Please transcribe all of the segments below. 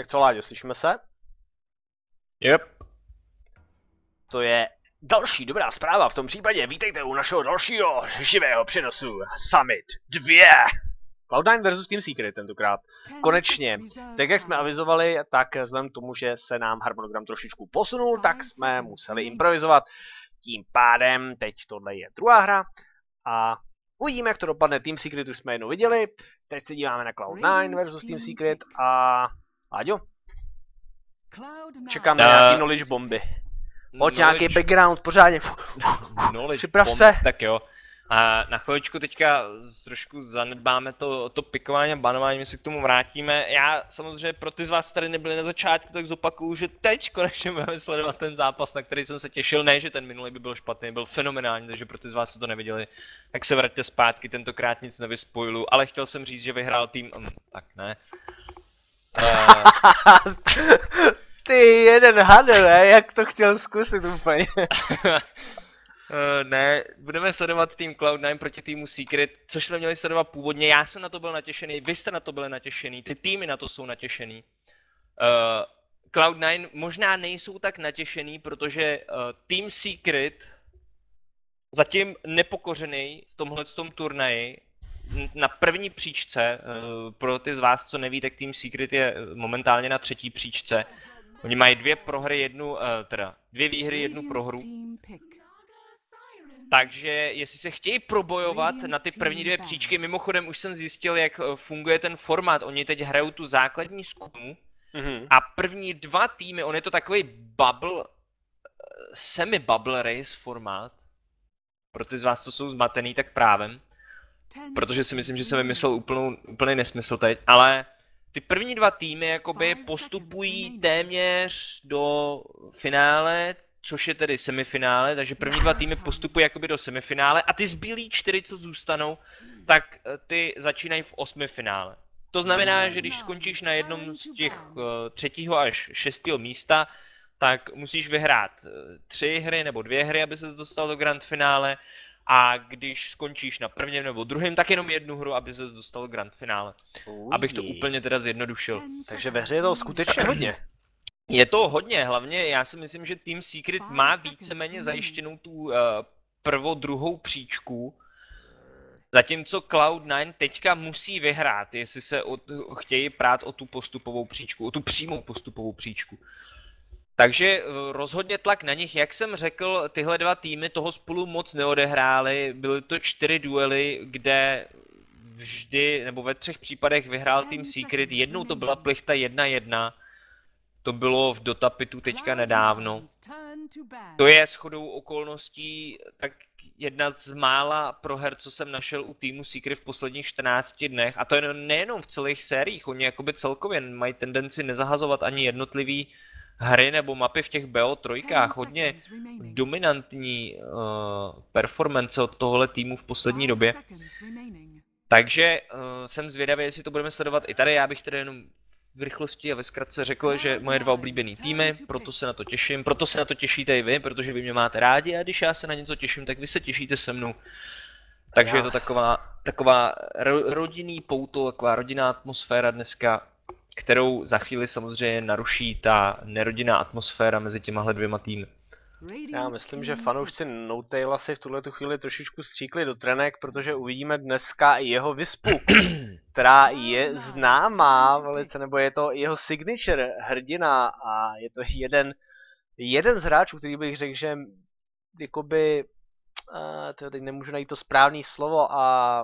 co, Láďo, slyšíme se? Yep. To je další dobrá zpráva v tom případě. Vítejte u našeho dalšího živého přenosu Summit 2. Cloud9 versus Team Secret tentokrát. Konečně, tak jak jsme avizovali, tak vzhledem k tomu, že se nám harmonogram trošičku posunul, tak jsme museli improvizovat. Tím pádem teď tohle je druhá hra a uvidíme, jak to dopadne. Team Secret už jsme jednou viděli, teď se díváme na Cloud9 versus Team Secret a... Láďo? Čekám na nějaký knowledge bomby. Pojď nějaký background, pořádně. Připrav se. Tak jo. A na chviličku teďka trošku zanedbáme to pikování a banování, my se k tomu vrátíme. Já samozřejmě pro ty z vás, tady nebyli na začátku, tak zopakuju, že teď konečně budeme sledovat ten zápas, na který jsem se těšil. Ne, že ten minulý by byl špatný, byl fenomenální, takže pro ty z vás, co to neviděli, tak se vraťte zpátky, tentokrát nic nevyspojilu. Ale chtěl jsem říct, že vyhrál tým... tak ne. Ty jeden hadr, jak to chtěl zkusit úplně. Ne, budeme sledovat tým Cloud9 proti týmu Secret, což jsme měli sledovat původně. Já jsem na to byl natěšený, vy jste na to byli natěšený, ty týmy na to jsou natěšený. Cloud9 možná nejsou tak natěšený, protože tým Secret zatím nepokořený v tomhletom turnaji na první příčce. Pro ty z vás, co neví, tak tým Secret je momentálně na třetí příčce. Oni mají dvě výhry, jednu prohru. Takže jestli se chtějí probojovat na ty první dvě příčky, mimochodem už jsem zjistil, jak funguje ten formát. Oni teď hrajou tu základní skupinu a první dva týmy, on je to takový bubble, semi-bubble race formát. Pro ty z vás, co jsou zmatený, tak právem. Protože si myslím, že jsem vymyslel úplný nesmysl teď, ale ty první dva týmy jakoby postupují téměř do finále, což je tedy semifinále, takže první dva týmy postupují jakoby do semifinále a ty zbylí 4, co zůstanou, tak ty začínají v osmifinále. To znamená, že když skončíš na jednom z těch 3. až 6. místa, tak musíš vyhrát 3 hry nebo 2 hry, aby ses dostal do grand finále. A když skončíš na prvním nebo druhém, tak jenom jednu hru, aby ses dostal do grand finále. Abych to úplně teda zjednodušil. Takže ve hře je to skutečně hodně. Je to hodně, hlavně já si myslím, že Team Secret má víceméně zajištěnou tu druhou příčku. Zatímco Cloud9 teďka musí vyhrát, jestli se chtějí prát o tu postupovou příčku, o tu přímou postupovou příčku. Takže rozhodně tlak na nich, jak jsem řekl, tyhle dva týmy toho spolu moc neodehrály, byly to 4 duely, kde vždy, nebo ve 3 případech vyhrál Team Secret, jednou to byla plichta 1-1, to bylo v Dotapitu teďka nedávno. To je shodou okolností tak jedna z mála proher, co jsem našel u týmu Secret v posledních 14 dnech, a to je nejenom v celých sériích, oni jakoby celkově mají tendenci nezahazovat ani jednotlivý hry nebo mapy v těch BO3, hodně dominantní performance od tohohle týmu v poslední době. Takže jsem zvědavý, jestli to budeme sledovat i tady. Já bych tedy jenom v rychlosti a ve zkratce řekl, že moje dva oblíbený týmy, proto se na to těším, proto se na to těšíte i vy, protože vy mě máte rádi a když já se na něco těším, tak vy se těšíte se mnou. Takže je to taková rodinný pouto, taková rodinná atmosféra dneska, kterou za chvíli samozřejmě naruší ta nerodinná atmosféra mezi těmahle dvěma týmy. Já myslím, že fanoušci Notela si v tuhletu chvíli trošičku stříkli do trenek, protože uvidíme dneska i jeho Vispu, která je známá velice, nebo je to jeho signature hrdina a je to jeden z hráčů, který bych řekl, že jakoby, teď nemůžu najít to správné slovo, a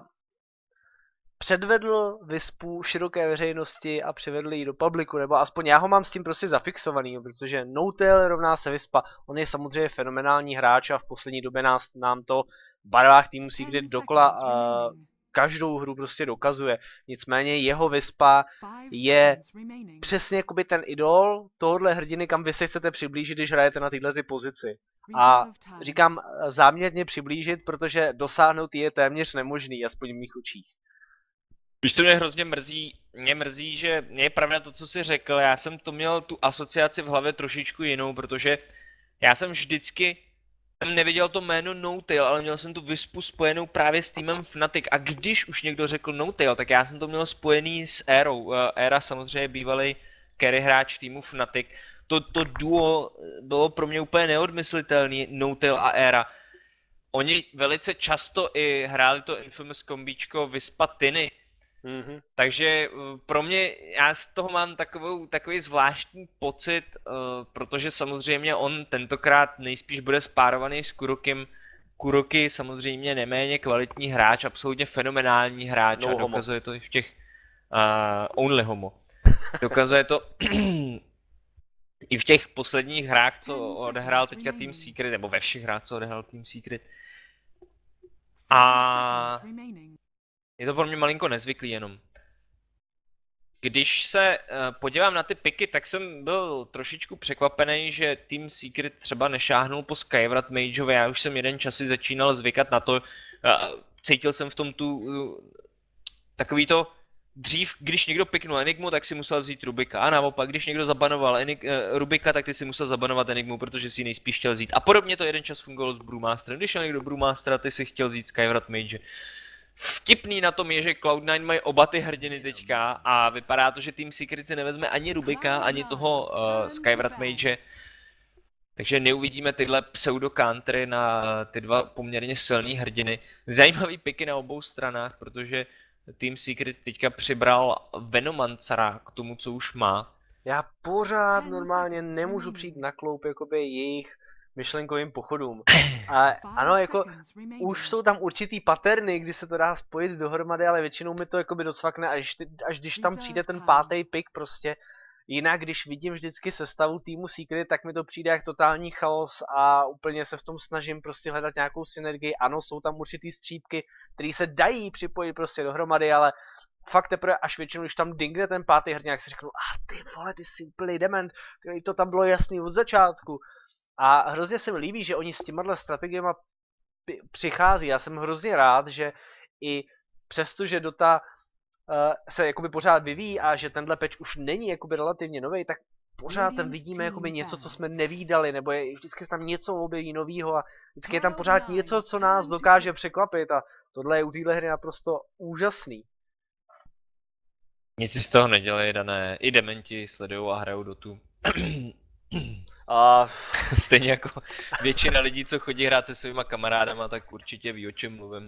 předvedl Vispu široké veřejnosti a přivedl ji do publiku, nebo aspoň já ho mám s tím prostě zafixovaný, protože Notel rovná se Vispa, on je samozřejmě fenomenální hráč a v poslední době nám to v barvách týmu Secret dokola každou hru prostě dokazuje. Nicméně jeho Vispa je přesně jakoby ten idol tohohle hrdiny, kam vy se chcete přiblížit, když hrajete na této pozici. A říkám záměrně přiblížit, protože dosáhnout je téměř nemožný, aspoň v mých očích. Víš, co mě hrozně mrzí? Mě mrzí, že je pravda to, co jsi řekl, já jsem to měl tu asociaci v hlavě trošičku jinou, protože já jsem vždycky neviděl to jméno Notail, ale měl jsem tu Vispu spojenou právě s týmem Fnatic a když už někdo řekl Notail, tak já jsem to měl spojený s Érou. Éra samozřejmě bývalý carry hráč týmu Fnatic. To duo bylo pro mě úplně neodmyslitelný, N0tail a Era. Oni velice často i hráli to infamous kombíčko Vispa Tiny. Takže pro mě, já z toho mám takový zvláštní pocit, protože samozřejmě on tentokrát nejspíš bude spárovaný s Kurokim. Kuroky samozřejmě neméně kvalitní hráč, absolutně fenomenální hráč no a dokazuje to i v těch only homo. Dokazuje to i v těch posledních hrách, co odehrál teďka Team Secret, nebo ve všech hrách, co odehrál Team Secret. A je to pro mě malinko nezvyklý jenom. Když se podívám na ty piky, tak jsem byl trošičku překvapený, že Team Secret třeba nešáhnul po Skywrath Mageovi. Já už jsem jeden čas si začínal zvykat na to. Cítil jsem v tom takový to, dřív, když někdo piknul Enigmu, tak si musel vzít Rubika. A naopak, když někdo zabanoval Rubika, tak ty si musel zabanovat Enigmu, protože si ji nejspíš chtěl vzít. A podobně to jeden čas fungovalo s Brewmasterem. Když šel někdo Brewmastera, ty si chtěl vzít Skywrath Mage. Vtipný na tom je, že Cloud9 mají oba ty hrdiny teďka a vypadá to, že Team Secret si nevezme ani Rubika, ani toho Skywrath Mage. Takže neuvidíme tyhle pseudo-country na ty dva poměrně silný hrdiny. Zajímavý piky na obou stranách, protože Team Secret teďka přibral Venomancera k tomu, co už má. Já pořád normálně nemůžu přijít na kloup jakoby jejich myšlenkovým pochodům. A ano, jako už jsou tam určitý paterny, kdy se to dá spojit dohromady, ale většinou mi to jakoby docvakne, až když tam přijde ten pátý pick prostě. Jinak, když vidím vždycky sestavu týmu Secret, tak mi to přijde jak totální chaos a úplně se v tom snažím prostě hledat nějakou synergii. Ano, jsou tam určitý střípky, které se dají připojit prostě dohromady, ale fakt teprve až většinou, když tam dingne ten pátý hrdinák, si řeknu, ty vole, ty jsi úplný dement, to tam bylo jasný od začátku. A hrozně se mi líbí, že oni s těma strategiemi přichází. Já jsem hrozně rád, že i přesto, že Dota se jakoby pořád vyvíjí a že tenhle patch už není jakoby relativně nový, tak pořád tam vidíme jakoby něco, co jsme nevídali, nebo vždycky se tam něco objeví novýho a vždycky je tam pořád něco, co nás dokáže překvapit a tohle je u téhle hry naprosto úžasný. Nic si z toho nedělej, Dané. I dementi sledujou a hrajou Dotu. Stejně jako většina lidí, co chodí hrát se svýma kamarádama, tak určitě ví, o čem mluvím.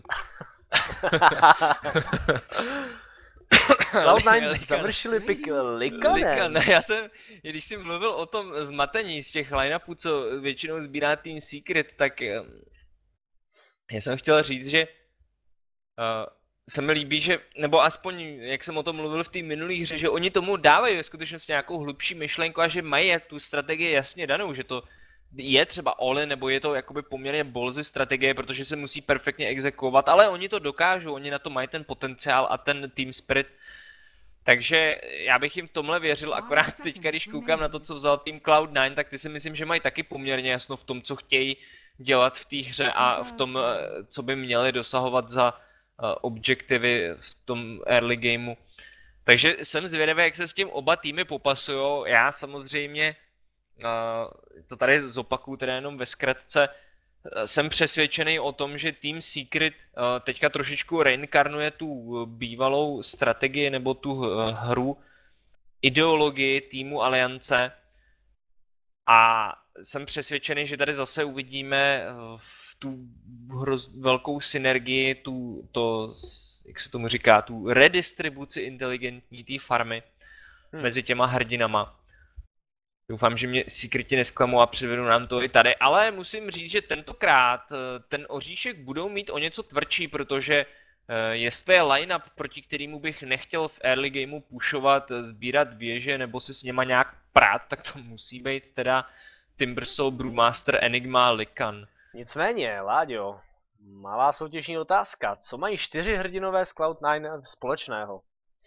Cloud9 završili pick Likanem. Já jsem, když jsem mluvil o tom zmatení z těch line-upů, co většinou sbírá Team Secret, tak já jsem chtěl říct, že se mi líbí, že, nebo aspoň, jak jsem o tom mluvil v té minulé hře, že oni tomu dávají ve skutečnosti nějakou hlubší myšlenku a že mají tu strategii jasně danou, že to je třeba all-in, nebo je to jakoby poměrně ballsy strategie, protože se musí perfektně exekuovat, ale oni to dokážou, oni na to mají ten potenciál a ten team spirit. Takže já bych jim v tomhle věřil, akorát teďka, když koukám na to, co vzal tým Cloud9, tak ty si myslím, že mají taky poměrně jasno v tom, co chtějí dělat v té hře a v tom, co by měli dosahovat za objektivy v tom early gameu. Takže jsem zvědavý, jak se s tím oba týmy popasujou. Já samozřejmě, to tady zopakuju teda jenom ve zkratce, jsem přesvědčený o tom, že Team Secret teďka trošičku reinkarnuje tu bývalou strategii nebo tu hru, ideologii týmu Aliance a jsem přesvědčený, že tady zase uvidíme tu velkou synergii, jak se tomu říká, tu redistribuci inteligentní té farmy mezi těma hrdinama. Doufám, že mě Secreti nesklamou a přivedou nám to i tady, ale musím říct, že tentokrát ten oříšek budou mít o něco tvrdší, protože jestli je line-up, proti kterému bych nechtěl v early gameu pushovat, sbírat věže nebo si s něma nějak prát, tak to musí být teda Timbersaw, Brewmaster, Enigma, Likan. Nicméně, Láďo, malá soutěžní otázka. Co mají 4 hrdinové z Cloud9 společného?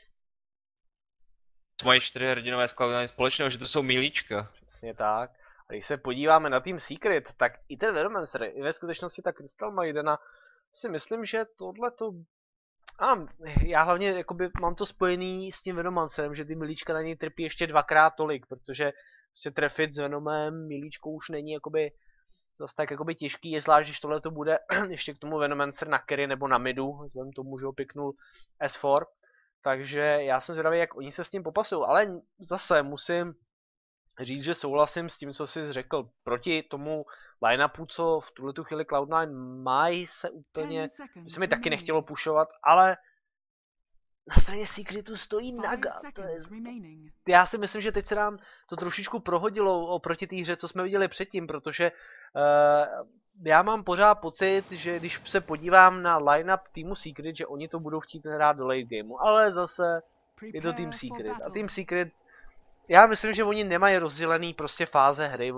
Co mají 4 hrdinové z Cloud9 společného? Že to jsou milíčka. Přesně tak. A když se podíváme na Team Secret, tak i ten Venomancer, i ve skutečnosti ta Crystal Maidena, si myslím, že tohleto... já hlavně jakoby mám to spojený s tím Venomancerem, že ty milíčka na něj trpí ještě 2x tolik, protože prostě trefit s Venomem milíčkou už není jakoby zase tak jakoby těžký, je zvlášť, když tohle to bude ještě k tomu Venomancer na carry nebo na midu, vzhledem tomu, že ho piknul S4. takže já jsem zvědavý, jak oni se s tím popasují, ale zase musím říct, že souhlasím s tím, co jsi řekl. Proti tomu line-upu, co v tuhletu chvíli Cloud9 mají, se úplně, by se mi taky nechtělo pušovat, ale na straně Secretu stojí Naga. Já si myslím, že teď se nám to trošičku prohodilo oproti té hře, co jsme viděli předtím, protože já mám pořád pocit, že když se podívám na line-up týmu Secret, že oni to budou chtít hrát do late gameu, ale zase je to Team Secret. A Team Secret, já myslím, že oni nemají rozdělený prostě fáze hry,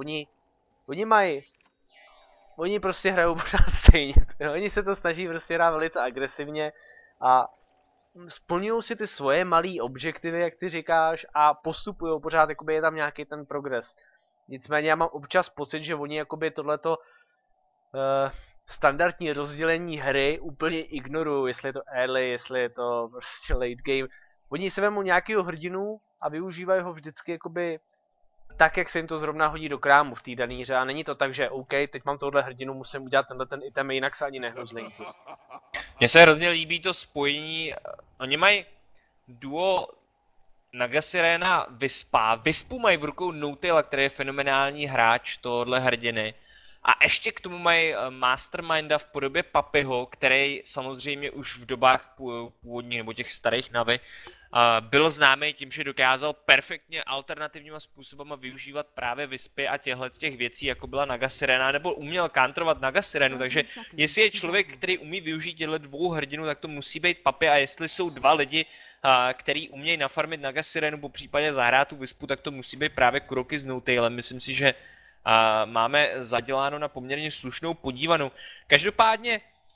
oni prostě hrajou pořád stejně. Oni se to snaží prostě hrát velice agresivně a splňují si ty svoje malé objektivy, jak ty říkáš, a postupují pořád, jakoby je tam nějaký ten progres. Nicméně já mám občas pocit, že oni jakoby tohleto standardní rozdělení hry úplně ignorují, jestli je to early, jestli je to prostě late game. Oni si vemou nějakého hrdinu a využívají ho vždycky jakoby tak, jak se jim to zrovna hodí do krámu v té dané hře. A není to tak, že OK, teď mám tohle hrdinu, musím udělat tenhle ten item, jinak se ani nehnu z linku. Mně se hrozně líbí to spojení, oni mají duo Nagasirena Vispa. Vispu mají v rukou N0tail, který je fenomenální hráč tohohle hrdiny. A ještě k tomu mají Masterminda v podobě Papyho, který samozřejmě už v dobách původních nebo těch starých Navi byl známý tím, že dokázal perfektně alternativníma způsobama využívat právě Vispy a těch věcí, jako byla Nagasirena, nebo uměl counterovat Nagasirenu, takže jestli je člověk, který umí využít těchto dvou hrdinů, tak to musí být Papy, a jestli jsou dva lidi, který umějí nafarmit Nagasirenu, po případě zahrát tu Vispu, tak to musí být právě Kuroky s N0tailem. Myslím si, že máme zaděláno na poměrně slušnou podívanou. Každopádně,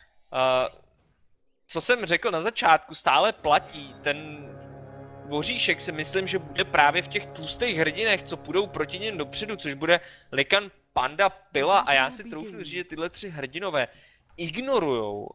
co jsem řekl na začátku, stále platí. Ten voříšek si myslím, že bude právě v těch tlustých hrdinech, co půjdou proti něm dopředu, což bude Likan, Panda, Pila, a já si troufnu říct, že tyhle tři hrdinové ignorujou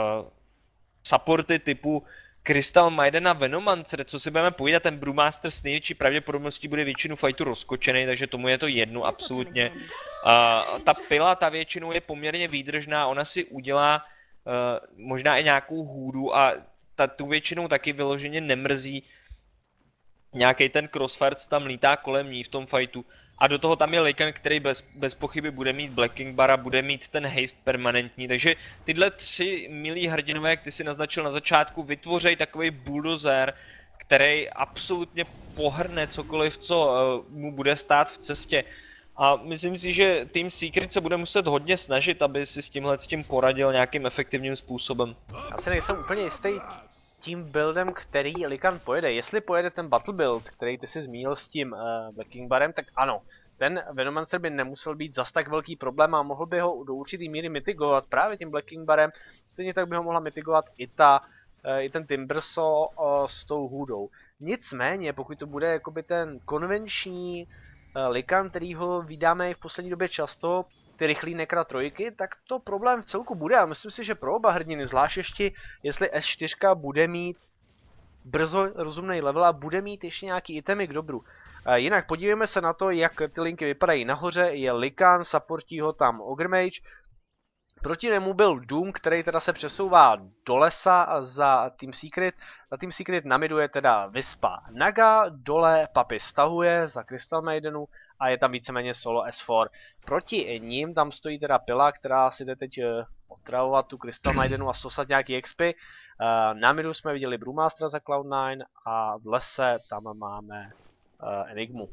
supporty typu Crystal Maiden a Venomancer. Co si budeme povídat, ten Brewmaster s největší pravděpodobností bude většinu fightu rozkočený, takže tomu je to jedno absolutně. Ta Pila, ta většinou je poměrně výdržná, ona si udělá možná i nějakou hůdu a tu většinou taky vyloženě nemrzí nějaký ten crossfire, co tam lítá kolem ní v tom fightu. A do toho tam je Lycan, který bez pochyby bude mít Black King Bar a bude mít ten haste permanentní. Takže tyhle tři milí hrdinové, jak ty si naznačil na začátku, vytvoří takový bulldozer, který absolutně pohrne cokoliv, co mu bude stát v cestě. A myslím si, že Team Secret se bude muset hodně snažit, aby si s tím poradil nějakým efektivním způsobem. Já si nejsem úplně jistý tím buildem, který Lycan pojede. Jestli pojede ten battle build, který ty si zmínil s tím Black King Barem, tak ano. Ten Venomancer by nemusel být zas tak velký problém a mohl by ho do určitý míry mitigovat právě tím Black King Barem. Stejně tak by ho mohla mitigovat i ten Timbersaw s tou hůdou. Nicméně, pokud to bude jakoby ten konvenční Lycan, který ho vydáme v poslední době často, ty rychlý nekra trojky, tak to problém v celku bude a myslím si, že pro oba hrdiny, zvlášť ještě, jestli S4 bude mít brzo rozumný level a bude mít ještě nějaký itemy k dobru. Jinak podívejme se na to, jak ty linky vypadají. Nahoře je Lycan, supportí ho tam Ogremage. Proti němu byl Doom, který teda se přesouvá do lesa za Team Secret. Za Team Secret na midu je teda Vispa Naga, dole Papy stahuje za Crystal Maidenu a je tam víceméně solo S4. Proti ním tam stojí teda Pila, která si jde teď otravovat tu Crystal Maidenu a sosat nějaký expy. Na midu jsme viděli Brewmastera za Cloud9 a v lese tam máme Enigmu.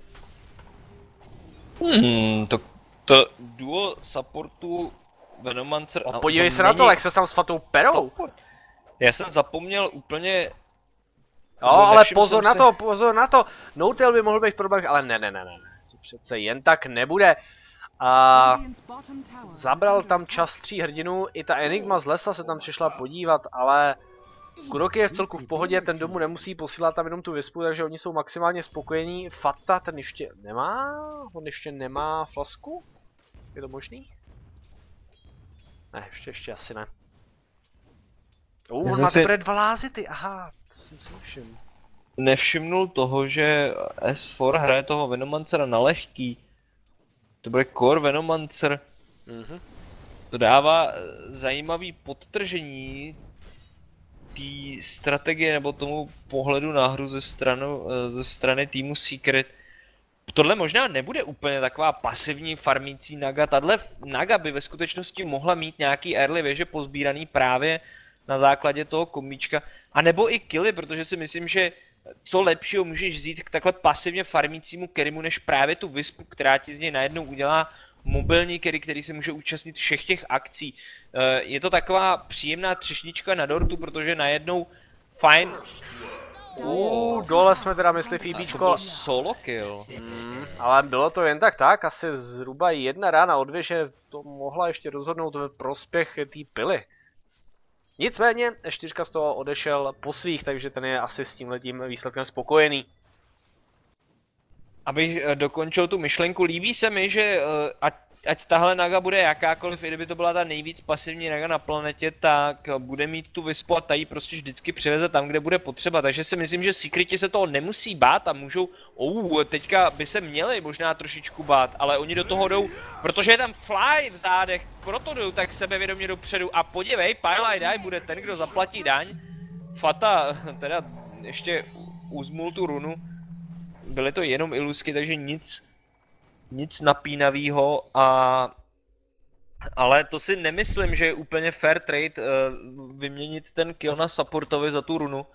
To duo supportu Venomancer... Podívej se na to, jak se tam s Fatou perou. Já jsem zapomněl úplně... Jo, ale pozor na to. N0tail by mohl být problém, ale ne. To přece jen tak nebude. Zabral tam čas 3 hrdinů, i ta Enigma z lesa se tam přišla podívat, ale Kuroky je v celku v pohodě, ten domů nemusí posílat tam jenom tu Vispu, takže oni jsou maximálně spokojení. Fata, ten ještě nemá? On ještě nemá flasku? Je to možný? Ne, ještě asi ne. On má teprve 2 lázity, aha, to jsem si nevšiml. Nevšimnul toho, že S4 hraje toho Venomancera na lehký. To bude core Venomancer. To dává zajímavý podtržení té strategie nebo tomu pohledu na hru ze strany týmu Secret. Tohle možná nebude úplně taková pasivní farmící Naga. Tahle Naga by ve skutečnosti mohla mít nějaký early věže pozbíraný právě na základě toho komíčka. A nebo i killy, protože si myslím, že co lepšího můžeš vzít k takhle pasivně farmícímu Kerimu, než právě tu Wispu, která ti z něj najednou udělá mobilní carry, který se může účastnit všech těch akcí. Je to taková příjemná třešnička na dortu, protože najednou fajn. Dole jsme teda myslí Phoebečko. Solo kill. Ale bylo to jen tak, asi zhruba 1 rána od 2, že to mohla ještě rozhodnout ve prospěch té pily. Nicméně 4 z toho odešel po svých, takže ten je asi s tímhletím výsledkem spokojený. Abych dokončil tu myšlenku, líbí se mi, že ať tahle Naga bude jakákoliv, i kdyby to byla ta nejvíc pasivní Naga na planetě, tak bude mít tu Wispu a ta ji prostě vždycky přiveze tam, kde bude potřeba. Takže si myslím, že Secreti se toho nemusí bát a můžou, teďka by se měli možná trošičku bát, ale oni do toho jdou, protože je tam Fly v zádech, proto jdou tak sebevědomě dopředu a podívej, Pile Die bude ten, kdo zaplatí daň. Fata teda ještě uzmul tu runu. Byly to jenom ilusky, takže nic napínavého, ale to si nemyslím, že je úplně fair trade vyměnit ten kill na supportovi za tu runu.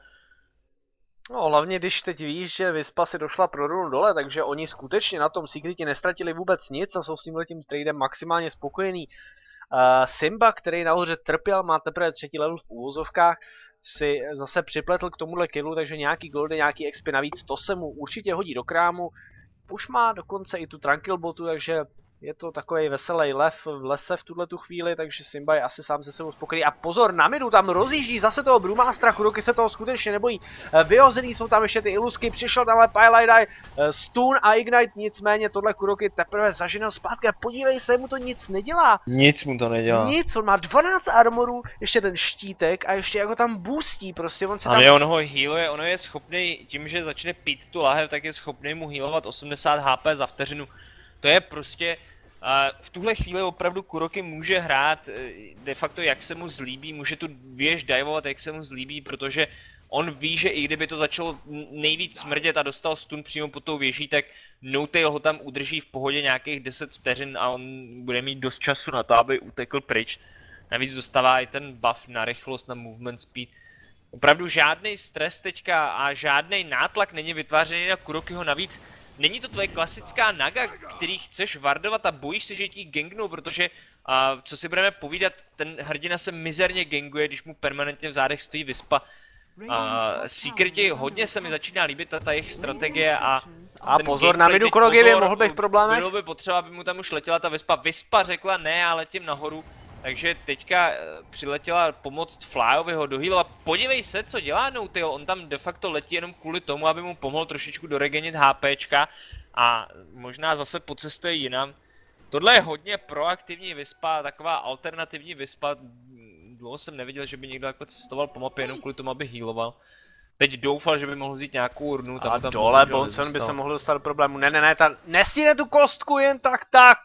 No hlavně když teď víš, že Wispa si došla pro runu dole, takže oni skutečně na tom Secreti nestratili vůbec nic a jsou s tímhletím tradem maximálně spokojený. Simba, který nahoře trpěl, má teprve 3. level v úvozovkách, si zase připletl k tomuhle killu, takže nějaký goldy, nějaký XP navíc, to se mu určitě hodí do krámu. Už má dokonce i tu Tranquil botu, takže je to takový veselý lev v lese v tuhletu chvíli, takže Simba je asi sám se sebou spokojený. A pozor, na midu tam rozjíždí zase toho Brewmastera, Kuroky se toho skutečně nebojí. Vyhozený jsou tam ještě ty ilusky, přišel tamhle Pile Stun a Ignite, nicméně tohle Kuroky teprve zaženou zpátky a podívej se, mu to nic nedělá. Nic mu to nedělá. Nic, on má 12 armorů, ještě ten štítek a ještě jako tam boostí, prostě on se tam... Ale on ho healuje, ono je schopný, tím, že začne pít tu lahev, tak je schopný mu healovat 80 HP za vteřinu. To je prostě, v tuhle chvíli opravdu Kuroky může hrát de facto jak se mu zlíbí, může tu věž divovat jak se mu zlíbí, protože on ví, že i kdyby to začalo nejvíc smrdět a dostal stun přímo pod tou věží, tak N0tail ho tam udrží v pohodě nějakých 10 vteřin a on bude mít dost času na to, aby utekl pryč. Navíc dostává i ten buff na rychlost, na movement speed. Opravdu žádný stres teďka a žádný nátlak není vytvářený na Kurokyho, navíc není to tvoje klasická Naga, který chceš wardovat a bojíš se, že ti gangnou, protože co si budeme povídat, ten hrdina se mizerně ganguje, když mu permanentně v zádech stojí Wispa. Secreti hodně se mi začíná líbit ta jejich strategie a pozor, na midu Kuroky by mohl být v problémech. Bylo by potřeba, aby mu tam už letěla ta Wispa. Wispa řekla ne, já letím nahoru. Takže teďka přiletěla pomoct Flyovi ho dohealovat. Podívej se, co dělá N0tail, on tam de facto letí jenom kvůli tomu, aby mu pomohl trošičku doregenit HPčka a možná zase pocestuje jinam. Tohle je hodně proaktivní Wispa, taková alternativní Wispa. Dlouho jsem neviděl, že by někdo jako cestoval po mapě jenom kvůli tomu, aby healoval. Teď doufal, že by mohl vzít nějakou runu. A dole Bonson by se mohl dostat do problému. Ne, nestíne tu kostku jen tak.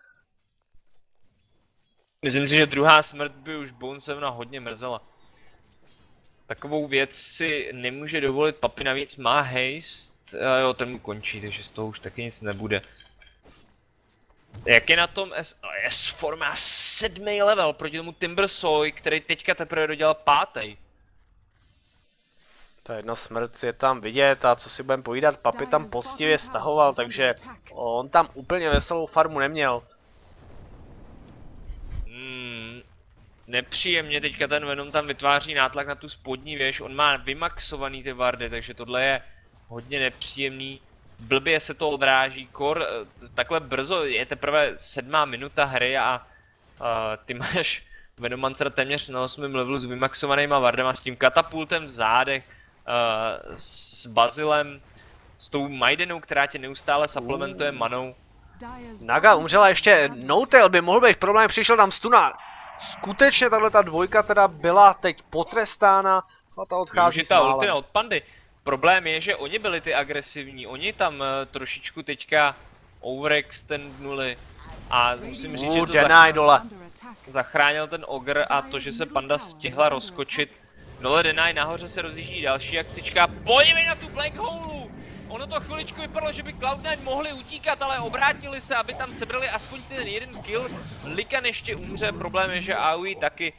Myslím si, že druhá smrt by už Bonesevna hodně mrzela. Takovou věc si nemůže dovolit Papi, navíc má haste. Jo, ten mu končí, takže z toho už taky nic nebude. Jak je na tom S4 má 7. level proti tomu Timbersoy, který teďka teprve dodělal 5. Ta jedna smrt je tam vidět a co si budeme povídat, Papi tam poctivě stahoval, takže on tam úplně veselou farmu neměl. Nepříjemně teďka ten Venom tam vytváří nátlak na tu spodní věž, on má vymaxovaný ty wardy, takže tohle je hodně nepříjemný. Blbě se to odráží, kor takhle brzo, je teprve 7. minuta hry a ty máš Venomancer téměř na 8. levelu s vymaxovanýma wardama, s tím katapultem v zádech, s Bazilem, s tou Maidenou, která tě neustále supplementuje manou. Naga umřela ještě, N0tail by mohl být problém, přišel tam stuna. Skutečně tato dvojka teda byla teď potrestána a ta odchází s málem. Ultina od Pandy. Problém je, že oni byli ty agresivní, oni tam trošičku teďka overextendnuli a musím říct, že to zachránil ten Ogre a to, že se Panda stihla rozkočit, Dole Deny, nahoře se rozjíždí další akcička. Podívej na tu Black Hole! Ono to chviličku vypadalo, že by Cloud9 mohli utíkat, ale obrátili se, aby tam sebrali aspoň ten jeden kill. Likan ještě umře, problém je, že AOE taky.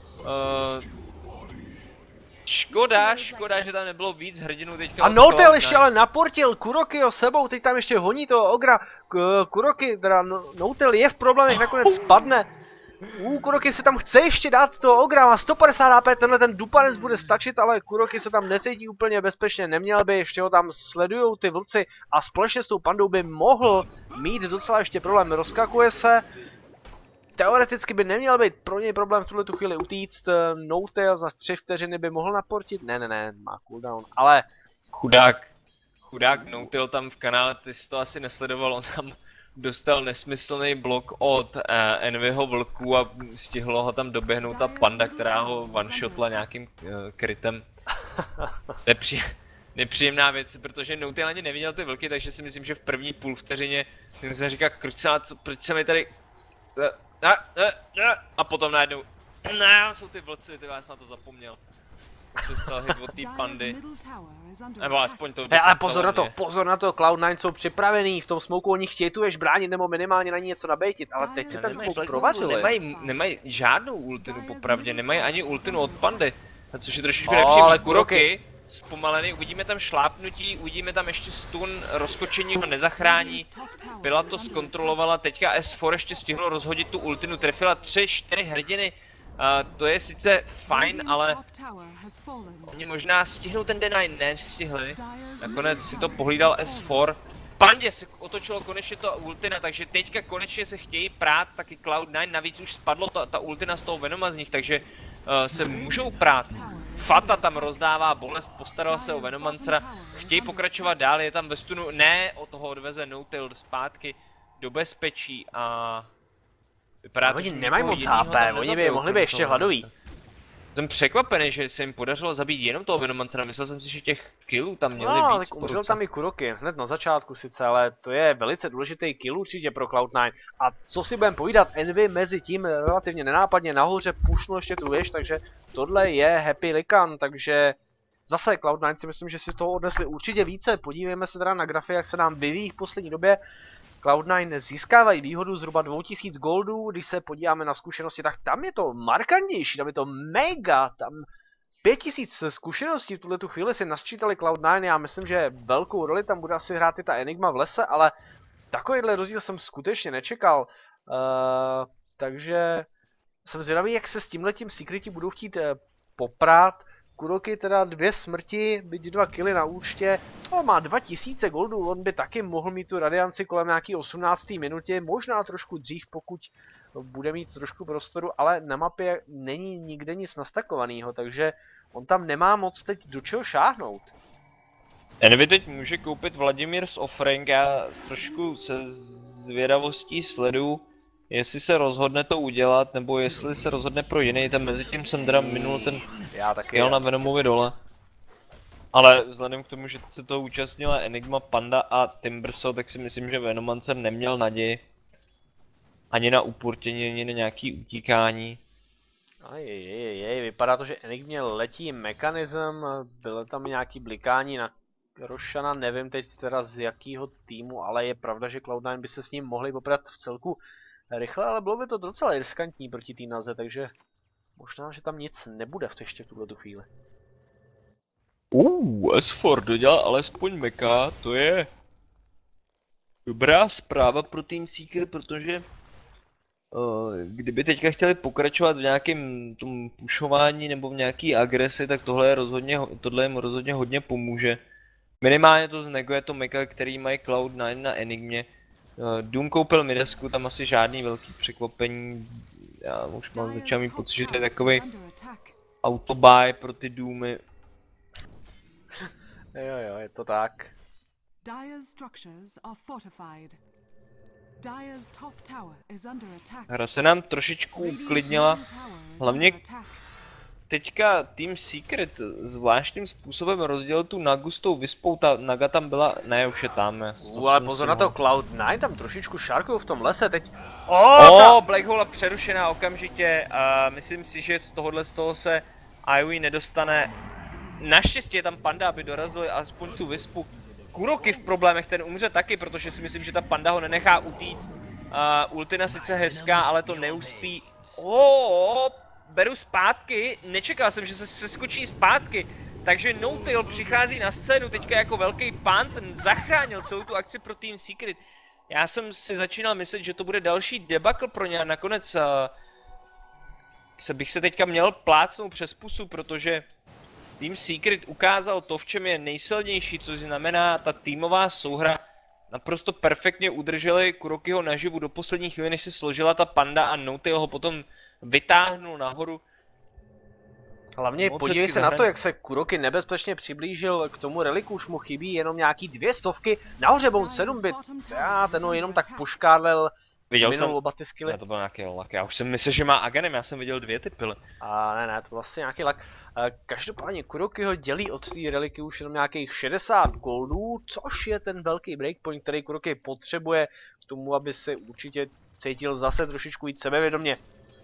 Škoda, že tam nebylo víc hrdinů teďka. A Notel ještě ale naportil Kurokyho sebou, teď tam ještě honí toho Ogra. Kuroky, teda Notel je v problémech, nakonec spadne. Kuroky se tam chce ještě dát toho Ogra, má 150 HP, tenhle ten dupanec bude stačit, ale Kuroky se tam necítí úplně bezpečně, neměl by, ještě ho tam sledujou ty vlci a společně s tou pandou by mohl mít docela ještě problém, rozkakuje se. Teoreticky by neměl být pro něj problém v tuhle chvíli utíct, Notel za 3 vteřiny by mohl naportit, ne, má cooldown, ale... Chudák Notel tam v kanále, ty jsi to asi nesledoval, on tam dostal nesmyslný blok od Envyho vlků a stihlo ho tam doběhnout ta panda, která ho one-shotla nějakým krytem. Nepříjemná věc, protože Notel ani neviděl ty vlky, takže si myslím, že v první půl vteřině se říká, proč se mi tady... A potom najednou... jsou ty vlci, ty já jsem na to zapomněl. Dostal hit od té pandy. Nebo aspoň to by ale pozor na to, Cloud9 jsou připravený, v tom smoku oni chtějí tu jež bránit nebo minimálně na ní něco nabejtit, ale teď si ten smoke provařili. Nemají žádnou ultinu popravdě, nemají ani ultinu od pandy, což je trošičku nepříjemný. Kuroky, zpomalený, uvidíme tam šlápnutí, uvidíme tam ještě stun, rozkočení ho nezachrání. Byla to zkontrolovala, teďka S4 ještě stihlo rozhodit tu ultinu, trefila 3-4 hrdiny. To je sice fajn, ale oni možná stihnou ten Deny, nestihli. Nakonec si to pohlídal S4. Pandě se otočilo konečně to ultina, takže teďka konečně se chtějí prát taky Cloud9, navíc už spadlo ta ultina z toho Venoma z nich, takže se můžou prát. Fata tam rozdává bolest, postaral se o Venomancera, chtějí pokračovat dál, je tam ve stunu, ne, od toho odveze Notel zpátky do bezpečí a... Oni nemají moc HP, oni by mohli být ještě hladoví. Jsem překvapený, že se jim podařilo zabít jenom toho Venomancera, myslel jsem si, že těch killů tam měli víc. No, tak umřel tam i Kuroky, hned na začátku sice, ale to je velice důležitý kill určitě pro Cloud9. A co si budeme povídat, Envy mezi tím relativně nenápadně nahoře pušnul ještě tu věž, takže tohle je happy Likan, takže zase Cloud9 si myslím, že si z toho odnesli určitě více. Podívejme se teda na grafy, jak se nám vyvíjí v poslední době. Cloud9 získávají výhodu zhruba 2000 goldů, když se podíváme na zkušenosti, tak tam je to markantnější, tam je to mega, tam 5000 zkušeností v tuhle chvíli si nasčítali Cloud9, já myslím, že velkou roli tam bude asi hrát i ta Enigma v lese, ale takovýhle rozdíl jsem skutečně nečekal, takže jsem zvědavý, jak se s tímhletím Secreti budou chtít poprát. Kuroky teda 2 smrti, byť 2 killy na účtě, ale má 2000 goldů, on by taky mohl mít tu radianci kolem nějaký 18. minutě, možná trošku dřív, pokud bude mít trošku prostoru, ale na mapě není nikde nic nastakovaného, takže on tam nemá moc teď do čeho šáhnout. Envy teď může koupit Vladimír's offering, já trošku se zvědavostí sleduju, jestli se rozhodne to udělat, nebo jestli se rozhodne pro jiný, tam mezi tím jsem teda minul ten jel na Venomovi dole. Ale vzhledem k tomu, že se toho účastnila Enigma, Panda a Timbersaw, tak si myslím, že Venomancer neměl naději. Ani na upurtění, ani na nějaký utíkání. Vypadá to, že Enigmě letí mechanism, bylo tam nějaký blikání na Roshana, nevím teď teda z jakého týmu, ale je pravda, že Cloud9 by se s ním mohli poprat v celku rychle, ale bylo by to docela riskantní proti té Naze, takže možná, že tam nic nebude ještě v tuhle chvíli. S4 dodělal alespoň meka, to je dobrá zpráva pro Team Seeker, protože kdyby teďka chtěli pokračovat v nějakém tom pushování nebo v nějaký agresi, tak tohle jim rozhodně hodně pomůže. Minimálně to zneguje to meka, který mají Cloud9 na Enigmě. Doom koupil Midasku, tam asi žádný velký překvapení. Já už mám začal mít pocit, že to je takový autobuy pro ty Doomy. Jo, je to tak. Hra se nám trošičku uklidnila, hlavně teďka Team Secret zvláštním způsobem rozdělil tu Nagu s tou vyspou, ta Naga tam byla, ne už je tam. Ale pozor na to, Cloud9 tam trošičku šarkují v tom lese teď. Black Hole přerušená okamžitě a myslím si, že z toho se Ivy nedostane. Naštěstí je tam panda, aby dorazili aspoň tu vyspu. Kuroky v problémech, ten umře taky, protože si myslím, že ta panda ho nenechá utíct. Ultina sice hezká, ale to neuspí. Beru zpátky, nečekal jsem, že se seskočí zpátky. Takže No-Tail přichází na scénu teďka jako velký pán, ten zachránil celou tu akci pro Team Secret. Já jsem si začínal myslet, že to bude další debakl pro ně a nakonec bych se teďka měl plácnout přes pusu, protože Team Secret ukázal to, v čem je nejsilnější, což znamená ta týmová souhra. Naprosto perfektně udrželi Kurokyho naživu do poslední chvíli, než se složila ta panda a No-Tail ho potom vytáhnul nahoru. Hlavně podívej se na to, jak se Kuroky nebezpečně přiblížil k tomu reliku, už mu chybí jenom nějaký 200. Nahoře Bone 7 bit, ten ho jenom tak poškádlel. Viděl jsem oba ty skilly. Ne, to byl nějaký lak, já už jsem myslel, že má Aghanim, já jsem viděl 2 ty pily. Ne, to byl vlastně nějaký lak. Každopádně Kurokyho dělí od té reliky už jenom nějakých 60 goldů, což je ten velký breakpoint, který Kuroky potřebuje k tomu, aby se určitě cítil zase trošičku víc sebevědomě.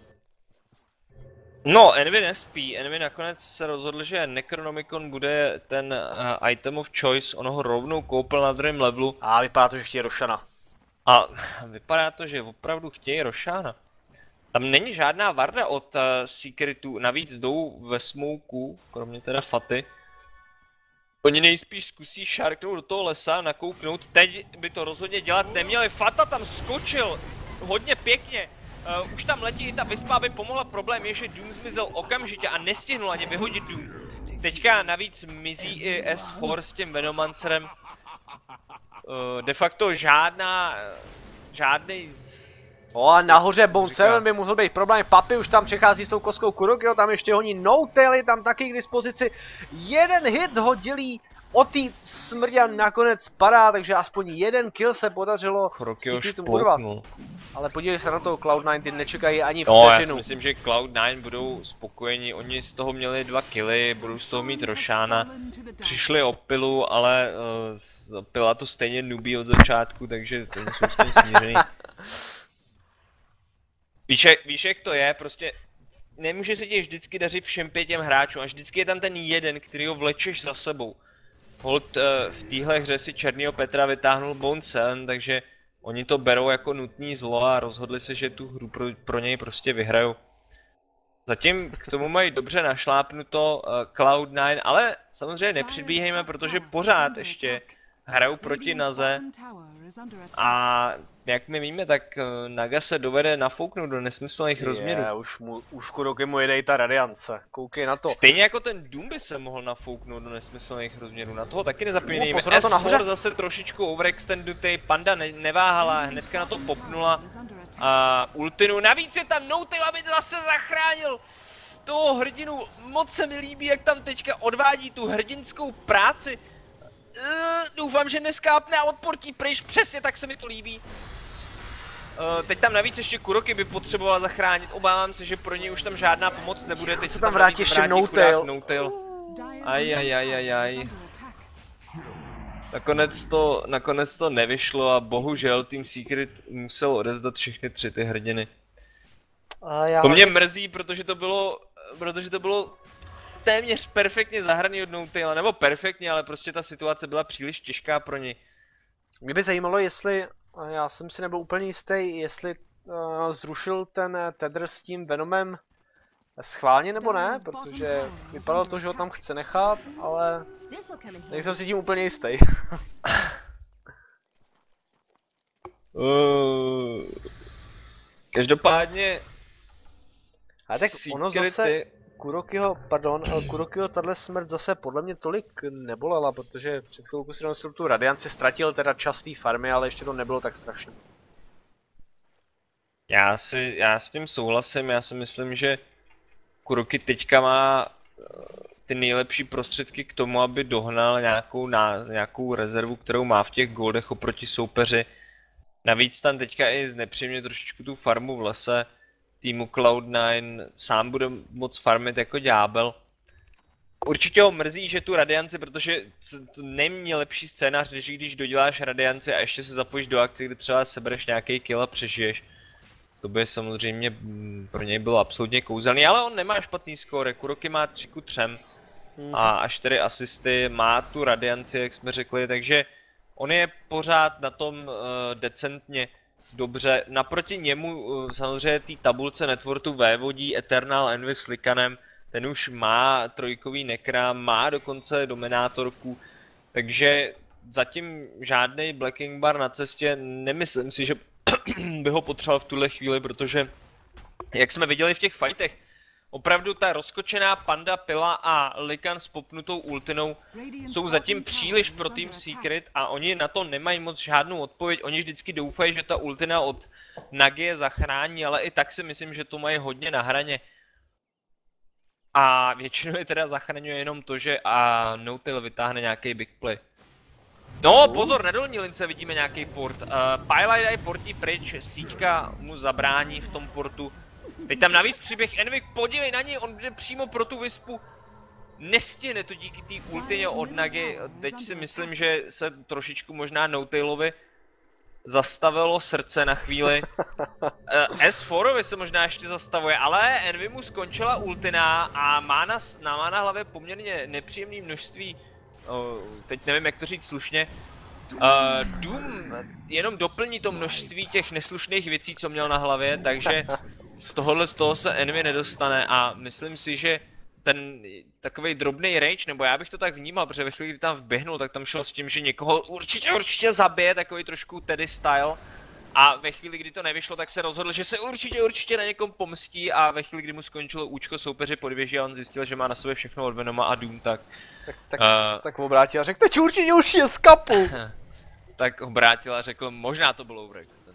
No, Envy nespí, Envy nakonec se rozhodl, že Necronomicon bude ten item of choice, ono ho rovnou koupil na druhém levelu. A vypadá to, že chtějí Roshana. A vypadá to, že opravdu chtějí Roshana. Tam není žádná varda od Secretu, navíc jdou ve smoku, kromě teda Faty. Oni nejspíš zkusí šarknout do toho lesa, nakouknout, teď by to rozhodně dělat neměli, Fata tam skočil, hodně pěkně. Už tam letí i ta vyspa, aby pomohla, problém je, že Doom zmizel okamžitě a nestihnul ani vyhodit Doom. Teďka navíc mizí i S4 s tím Venomancerem. De facto žádný... A nahoře Bone 7 by mohl být problém, Papy už tam přechází s tou kostkou Kurokyho, tam ještě honí No-Tail, je tam taky k dispozici. Jeden hit ho dělí od té smrti a nakonec padá, takže aspoň jeden kill se podařilo Secretům urvat. Ale podívej se na to, Cloud9 ty nečekají ani vteřinu. Já si myslím, že Cloud9 budou spokojeni, oni z toho měli 2 killy, budou z toho mít Roshana. Přišli o pilu, ale pila to stejně nubí od začátku, takže to jsou s tím smířený. Víš jak to je, prostě nemůže se ti vždycky dařit všem 5 hráčům a vždycky je tam ten jeden, který ho vlečeš za sebou. Hold v téhle hře si Černýho Petra vytáhnul Bone 7, takže oni to berou jako nutný zlo a rozhodli se, že tu hru pro něj prostě vyhrajou. Zatím k tomu mají dobře našlápnuto Cloud9, ale samozřejmě nepředbíhejme, protože pořád ještě hrajou proti Naze. A jak my víme, tak Naga se dovede nafouknout do nesmyslných rozměrů. Už Kuroky mu jede i ta radiance, koukej na to. Stejně jako ten Doom by se mohl nafouknout do nesmyslných rozměrů, na toho taky nezapomínejme. S4 zase trošičku overextendutý, panda neváhala, hnedka na to popnula. A Ultinu, navíc je tam No-Tail, aby zase zachránil toho hrdinu. Moc se mi líbí, jak tam teďka odvádí tu hrdinskou práci. Doufám, že neskápne a odportí pryč, přesně tak se mi to líbí. Teď tam navíc ještě Kuroky by potřebovala zachránit, obávám se, že pro něj už tam žádná pomoc nebude, teď se tam vrátí ještě No-Tail. Aj. Nakonec to nevyšlo a bohužel Team Secret musel odevzdat všechny 3 ty hrdiny. To mě mrzí, protože to bylo téměř perfektně zahraný od No-Taila, nebo perfektně, ale prostě ta situace byla příliš těžká pro něj. Mě by zajímalo, jestli, já jsem si nebyl úplně jistý, jestli zrušil ten tether s tím Venomem schválně nebo ne, protože vypadalo to, že ho tam chce nechat, ale nejsem si tím úplně jistý. Každopádně... A tak ono zase... Kurokyho tahle smrt zase podle mě tolik nebolela, protože před chvilkou si donosil tu radianci, ztratil teda častý farmy, ale ještě to nebylo tak strašné. Já s tím souhlasím, já si myslím, že Kuroky teďka má ty nejlepší prostředky k tomu, aby dohnal nějakou rezervu, kterou má v těch goldech oproti soupeři. Navíc tam teďka i znepříjemně trošičku tu farmu v lese. Týmu Cloud9 sám bude moc farmit jako ďábel. Určitě ho mrzí, že tu radianci, protože to není lepší scénář, než když doděláš radianci a ještě se zapojíš do akce, kde třeba sebereš nějaký kill a přežiješ. To by samozřejmě pro něj bylo absolutně kouzelný, ale on nemá špatný skóre. Kuroky má 3:3 a 4 asisty, má tu radianci, jak jsme řekli, takže on je pořád na tom decentně dobře. Naproti němu samozřejmě té tabulce networtu vévodí Eternal Envy s Likanem. Ten už má trojkový nekra, má dokonce dominátorku, takže zatím žádný Blacking Bar na cestě, nemyslím si, že by ho potřeboval v tuhle chvíli, protože jak jsme viděli v těch fightech, opravdu ta rozkočená Panda, Pila a Likan s popnutou ultinou jsou zatím příliš pro Team Secret a oni na to nemají moc žádnou odpověď. Oni vždycky doufají, že ta ultina od Nagie zachrání, ale i tak si myslím, že to mají hodně na hraně. A většinou je teda zachraňuje jenom to, že N0tail vytáhne nějaký big play. No pozor, na dolní lince vidíme nějaký port. Pylite je portí pryč, síťka mu zabrání v tom portu. Teď tam navíc přiběh Envy, podívej na něj, on jde přímo pro tu vyspu. Nestihne to díky té ultině od Nagi. Teď si myslím, že se trošičku možná N0tailovi zastavilo srdce na chvíli. S4ovi se možná ještě zastavuje, ale Envy mu skončila ultina a má na hlavě poměrně nepříjemné množství, teď nevím jak to říct slušně, Doom jenom doplní to množství těch neslušných věcí, co měl na hlavě, takže z toho se Envy nedostane a myslím si, že ten takovej drobný rage, nebo já bych to tak vnímal, protože ve chvíli, kdy tam vběhnul, tak tam šel s tím, že někoho určitě zabije, takový trošku Teddy style. A ve chvíli, kdy to nevyšlo, tak se rozhodl, že se určitě na někom pomstí a ve chvíli, kdy mu skončilo účko soupeři podvěží a on zjistil, že má na sobě všechno od Venoma a Doom, tak obrátil a řekl, teď určitě skapu. Tak obrátil a řekl, možná to byl overextend.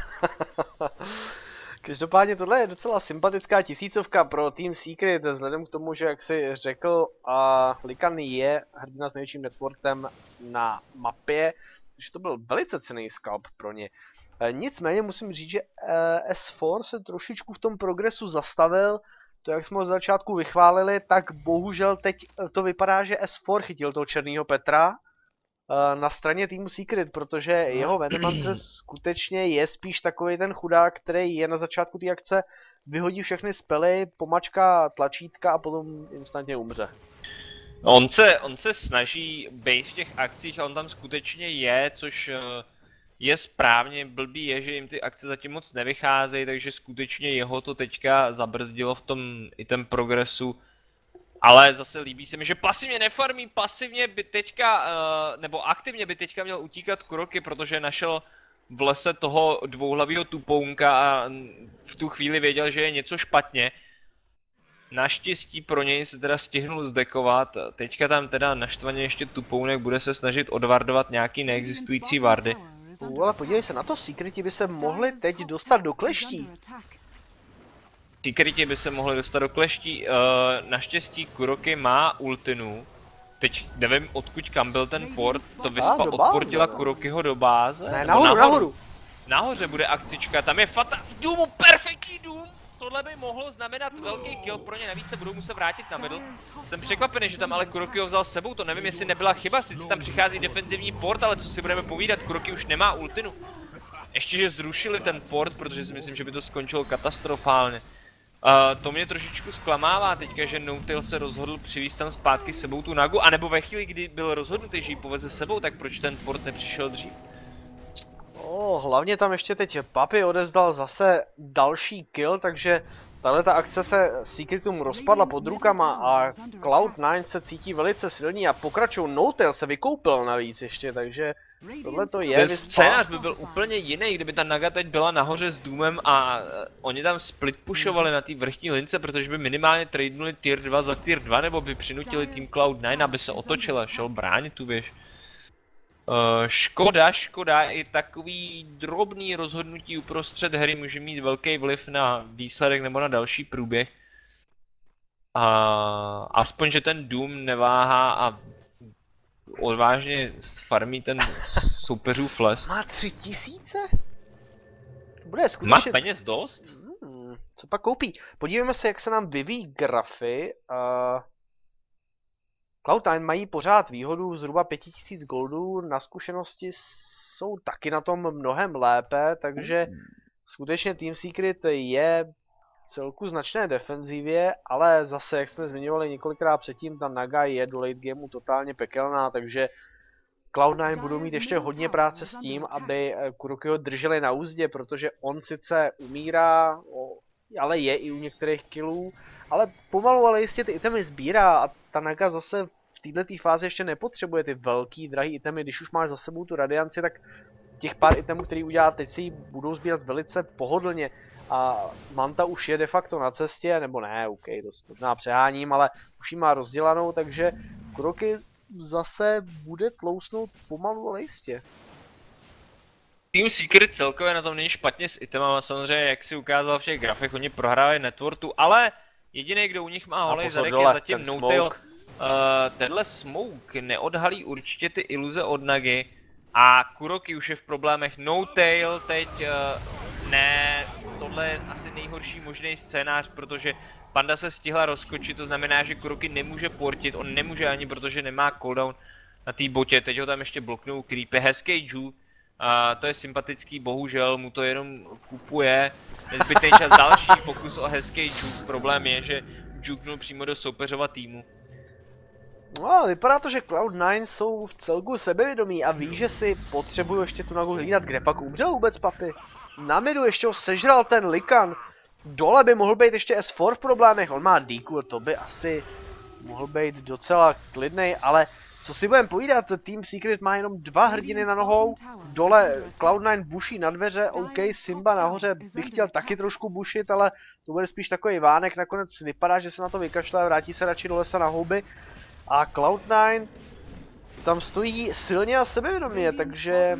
Každopádně tohle je docela sympatická tisícovka pro Team Secret, vzhledem k tomu, že jak si řekl, Likan je hrdina s největším networtem na mapě, takže to byl velice cenný scalp pro ně. Nicméně musím říct, že S4 se trošičku v tom progresu zastavil, to jak jsme ho z začátku vychválili, tak bohužel teď to vypadá, že S4 chytil toho černýho Petra na straně týmu Secret, protože jeho Venomancer skutečně je spíš takový ten chudák, který je na začátku té akce, vyhodí všechny spely, pomačká tlačítka a potom instantně umře. On se snaží být v těch akcích a on tam skutečně je, což je správně. Blbý je, že jim ty akce zatím moc nevycházejí, takže skutečně jeho to teďka zabrzdilo v tom i ten progresu. Ale zase líbí se mi, že pasivně nefarmí, pasivně by teďka, nebo aktivně by teďka měl utíkat Kuroky, protože našel v lese toho dvouhlavýho tupounka a v tu chvíli věděl, že je něco špatně. Naštěstí pro něj se teda stihnul zdekovat, teďka tam teda naštvaně ještě tupounek bude se snažit odvardovat nějaký neexistující vardy. Ale podívej se na to, Secreti by se mohli teď dostat do kleští. Secreti by se mohli dostat do kleští, naštěstí Kuroky má ultinu. Teď nevím odkud kam byl ten port, to vyspa odportila Kurokyho do báze. Ne, nahoru. Nahoře bude akcička, tam je Fata, Doomu, perfektní Doom! Tohle by mohlo znamenat velký kill pro ně, navíc se budou muset vrátit na middle. Jsem překvapený, že tam ale Kuroky ho vzal s sebou, to nevím, jestli nebyla chyba, sice tam přichází defenzivní port, ale co si budeme povídat, Kuroky už nemá ultinu. Ještě, že zrušili ten port, protože si myslím, že by to skončilo katastrofálně. To mě trošičku zklamává teďka, že N0tail se rozhodl přivízt tam zpátky s sebou tu Nagu, anebo ve chvíli, kdy byl rozhodnutý, že ji poveze s sebou, tak proč ten port nepřišel dřív? Hlavně tam ještě teď Papi odezdal zase další kill, takže tahleta akce se Secretům rozpadla pod rukama a Cloud9 se cítí velice silný a pokračují. N0tail se vykoupil navíc ještě, takže tohle to je vyspa. Scénář by byl úplně jiný, kdyby ta Naga teď byla nahoře s Doomem a oni tam split pushovali na té vrchní lince, protože by minimálně tradenuli tier 2 za tier 2, nebo by přinutili tým Cloud9, aby se otočil a šel bránit tu věž. Škoda, i takový drobný rozhodnutí uprostřed hry může mít velký vliv na výsledek nebo na další průběh. Aspoň, že ten Doom neváhá a odvážně farmí ten soupeřův les. Má 3000? To bude skutečně... Má peněz dost? Co pak koupí? Podívejme se, jak se nám vyvíjí grafy. Cloud9 mají pořád výhodu zhruba 5000 goldů, na zkušenosti jsou taky na tom mnohem lépe, takže skutečně Team Secret je celku značné defenzivě, ale zase, jak jsme zmiňovali několikrát předtím, ta Naga je do late gameu totálně pekelná, takže Cloud9 budou mít ještě hodně práce s tím, aby Kurokyho drželi na úzdě, protože on sice umírá, ale je i u některých killů, ale pomalu, ale jistě ty itemy sbírá a ta Naga zase v této fázi ještě nepotřebuje ty velký, drahý itemy. Když už máš za sebou tu radianci, tak těch pár itemů, který udělá teď, si budou sbírat velice pohodlně. A Manta už je de facto na cestě, nebo ne, OK, dost možná přeháním, ale už ji má rozdělanou, takže Kuroky zase bude tlousnout pomalu, ale jistě. Team Secret celkově na tom není špatně s itemama, samozřejmě, jak si ukázal v těch grafech, oni prohrávají networtu, ale jediný, kdo u nich má holej zadek, je zatím No-Tail. Tenhle smoke neodhalí určitě ty iluze od Nagy a Kuroky už je v problémech. No-Tail teď, ne, tohle je asi nejhorší možný scénář, protože Panda se stihla rozkočit, to znamená, že Kuroky nemůže portit, on nemůže ani, protože nemá cooldown na té botě, teď ho tam ještě bloknou creepy. Hezký Ju, to je sympatický, bohužel mu to jenom kupuje nezbytný čas. Další pokus o hezký Ju, problém je, že juknul přímo do soupeřova týmu. No, vypadá to, že Cloud9 jsou v celku sebevědomí a ví, že si potřebují ještě tu Nagu hlídat. Kde pak umřel vůbec Papy? Na midu ještě ho sežral ten Likan. Dole by mohl být ještě S4 v problémech, on má díku, to by asi mohl být docela klidnej, ale co si budeme povídat, Team Secret má jenom 2 hrdiny na nohou, dole Cloud9 buší na dveře, OK, Simba nahoře bych chtěl taky trošku bušit, ale to bude spíš takový vánek, nakonec vypadá, že se na to vykašle a vrátí se radši do lesa na houby. A Cloud9 tam stojí silně a sebevědomě, takže...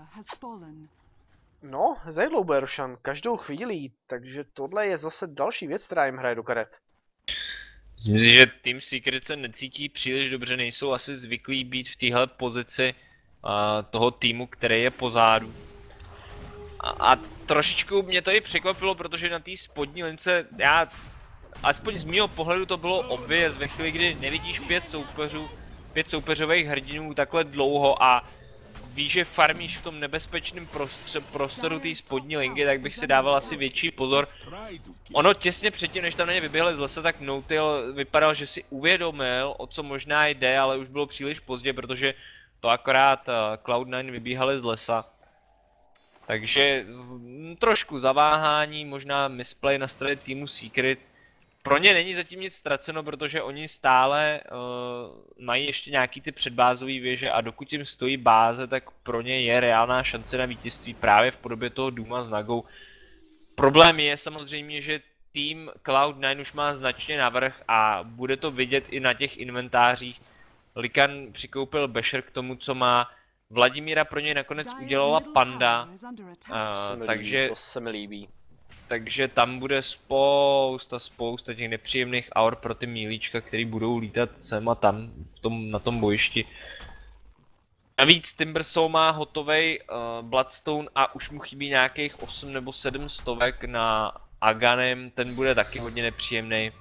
No, zajedlou bude Roshan každou chvíli, takže tohle je zase další věc, která jim hraje do karet. Myslím si, že Team Secret se necítí příliš dobře, nejsou asi zvyklí být v téhle pozici toho týmu, který je pozadu. A trošičku mě to i překvapilo, protože na té spodní lince, aspoň z mého pohledu to bylo obvious ve chvíli, kdy nevidíš 5 soupeřových hrdinů takhle dlouho a víš, že farmíš v tom nebezpečném prostoru té spodní linky, tak bych si dával asi větší pozor. Ono těsně předtím, než tam na ně vyběhli z lesa, tak No-Tail vypadal, že si uvědomil, o co možná jde, ale už bylo příliš pozdě, protože to akorát Cloud9 vybíhali z lesa. Takže trošku zaváhání, možná misplay na straně týmu Secret. Pro ně není zatím nic ztraceno, protože oni stále mají ještě nějaký ty předbázové věže a dokud jim stojí báze, tak pro ně je reálná šance na vítězství právě v podobě toho Duma s Nagou. Problém je samozřejmě, že tým Cloud9 už má značně navrch a bude to vidět i na těch inventářích. Likan přikoupil Basher k tomu, co má. Vladimíra pro něj nakonec udělala Panda, takže... To se mi líbí. Takže tam bude spousta těch nepříjemných aur pro ty mílíčka, který budou lítat sem a tam na tom bojišti. Navíc Timbersaw má hotovej Bloodstone a už mu chybí nějakých 8 nebo 7 stovek na Aghanim, ten bude taky hodně nepříjemný.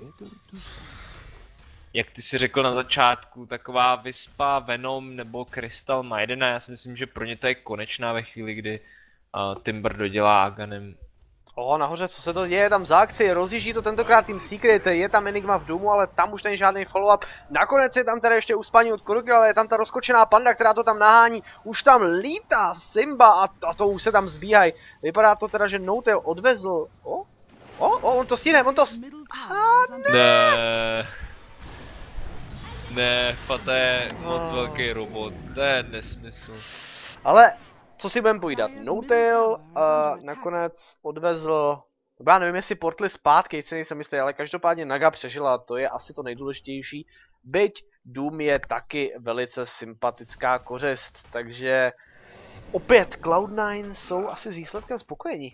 Jak ty si řekl na začátku, taková Vyspa, Venom nebo Crystal Maidena, já si myslím, že pro ně to je konečná ve chvíli, kdy Timber dodělá Aghanim. Nahoře, co se to děje tam za akci, rozjíždí to tentokrát Team Secret, je tam Enigma v domu, ale tam už není žádný follow-up. Nakonec je tam teda ještě uspání od Kuroky, ale je tam ta rozkočená Panda, která to tam nahání. Už tam lítá Simba a to už se tam zbíhají. Vypadá to teda, že No-Tail odvezl. On to stihne, on to... Ne, to je moc velký robot, to je nesmysl. Ale... Co si budeme povídat, No-Tail nakonec odvezl, já nevím jestli portly zpátky, si nejsem jistý, ale každopádně Naga přežila, to je asi to nejdůležitější. Byť Doom je taky velice sympatická kořist, takže opět Cloud9 jsou asi s výsledkem spokojení.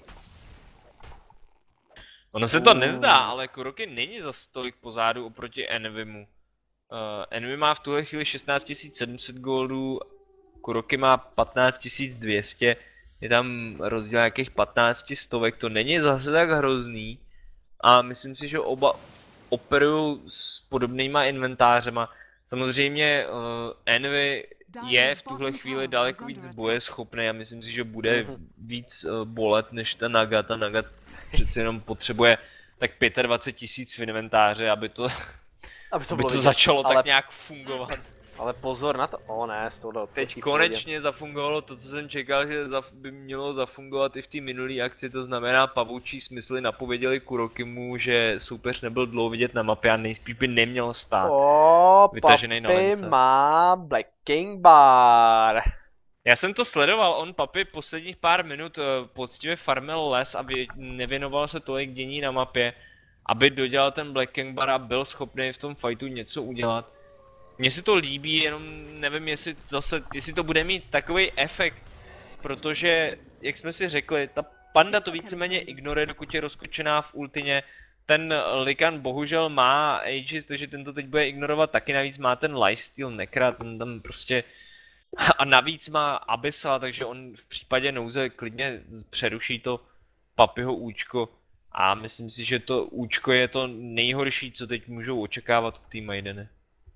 Ono se to nezdá, ale Kuroky není za tolik pozadu oproti Envymu. Envy má v tuhle chvíli 16 700 goldů, Kuroky má 15 200, je tam rozdíl nějakých 15 stovek, to není zase tak hrozný a myslím si, že oba operují s podobnýma inventářema. Samozřejmě Envy je v tuhle chvíli daleko víc bojeschopný a myslím si, že bude víc bolet než ta Naga. Ta Naga přeci jenom potřebuje tak 25 000 v inventáři, aby to začalo tak nějak fungovat. Ale pozor na to, ne, z tohle teď konečně zafungovalo to, co jsem čekal, že by mělo zafungovat i v té minulé akci, to znamená pavoučí smysly napověděli Kurokimu, že soupeř nebyl dlouho vidět na mapě a nejspíš by neměl stát vytažený na lince. Má Black King Bar. Já jsem to sledoval, on Papy posledních pár minut poctivě farmil les a nevěnoval se tolik dění na mapě, aby dodělal ten Black King Bar a byl schopný v tom fightu něco udělat. Mně se to líbí, jenom nevím, jestli to bude mít takový efekt, protože, jak jsme si řekli, ta panda to víceméně ignoruje, dokud je rozkočená v ultině. Ten Likan bohužel má Aegis, takže ten to teď bude ignorovat taky, navíc má ten lifesteal Nekra, ten tam prostě... A navíc má Abyssal, takže on v případě nouze klidně přeruší to Papyho účko. A myslím si, že to účko je to nejhorší, co teď můžou očekávat od té Maideny.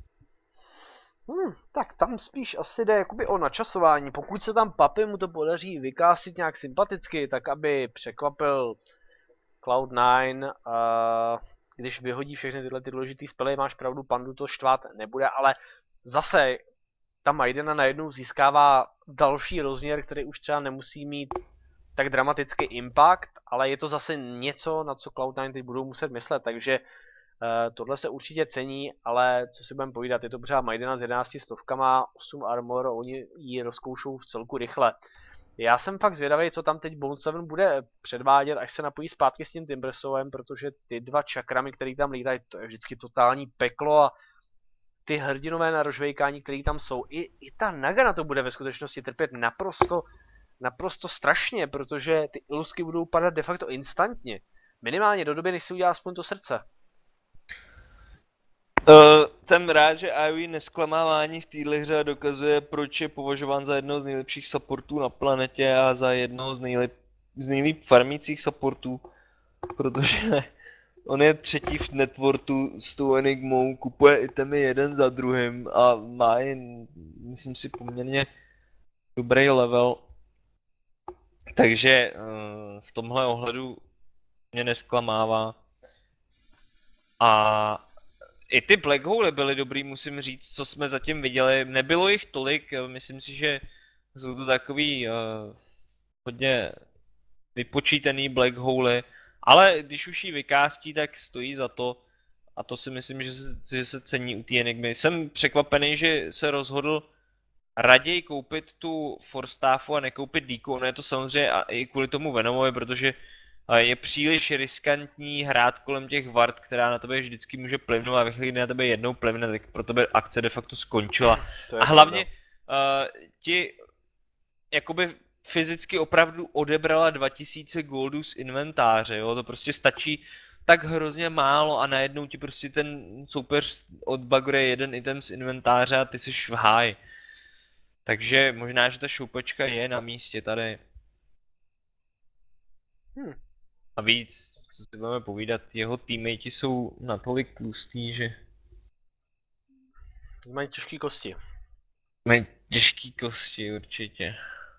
Tak tam spíš asi jde jakoby o načasování. Pokud se tam Papy mu to podaří vykásit nějak sympaticky, tak aby překvapil Cloud9, když vyhodí všechny tyhle ty důležitý spely, máš pravdu, pandu to štvát nebude, ale zase ta Maidena najednou získává další rozměr, který už třeba nemusí mít tak dramatický impact, ale je to zase něco, na co Cloud9 teď budou muset myslet, takže tohle se určitě cení, ale co si budeme povídat, je to pořád Maidena s 11 stovkama, 8 armor, oni ji rozkoušou v celku rychle. Já jsem fakt zvědavý, co tam teď Bone 7 bude předvádět, až se napojí zpátky s tím Timbersowem, protože ty dva čakramy, které tam lítají, to je vždycky totální peklo a ty hrdinové narožvejkání, které tam jsou, i ta Naga na to bude ve skutečnosti trpět naprosto strašně, protože ty ilusky budou padat de facto instantně. Minimálně do doby, než si udělá aspoň to srdce. Jsem rád, že IOE nesklamávání v téhle hře dokazuje, proč je považován za jednoho z nejlepších supportů na planetě a za jednoho z nejlíp farmících supportů, protože on je třetí v networtu s tou Enigmou, kupuje itemy jeden za druhým a má jen, myslím si, poměrně dobrý level. Takže v tomhle ohledu mě nesklamává. A i ty Black Hole byly dobrý, musím říct, co jsme zatím viděli. Nebylo jich tolik, myslím si, že jsou to takový hodně vypočítaný Black Hole, ale když už ji vykástí, tak stojí za to. A to si myslím, že se cení u té Enigmy. Jsem překvapený, že se rozhodl raději koupit tu Forstaffu a nekoupit Díku. Ono je to samozřejmě i kvůli tomu Venomovi, protože je příliš riskantní hrát kolem těch ward, která na tebe vždycky může plivnout a ve chvíli, kdy na tebe jednou plivne, tak pro tebe akce de facto skončila. A hlavně ti jakoby fyzicky opravdu odebrala 2000 goldů z inventáře, jo? To prostě stačí tak hrozně málo a najednou ti prostě ten soupeř odbaguje jeden item z inventáře a ty jsi v háji. Takže možná, že ta šoupačka je na místě tady. A víc, co si budeme povídat, jeho teammatey jsou natolik tlustý, že... Mají těžký kosti. Mají těžký kosti, určitě.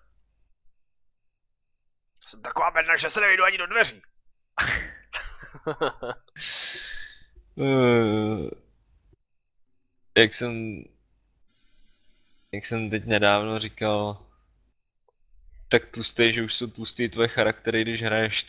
Jsem taková bedna, že se nevejdu ani do dveří. Jak jsem teď nedávno říkal, tak tlustý, že už jsou tlustý tvoje charaktery, když hraješ.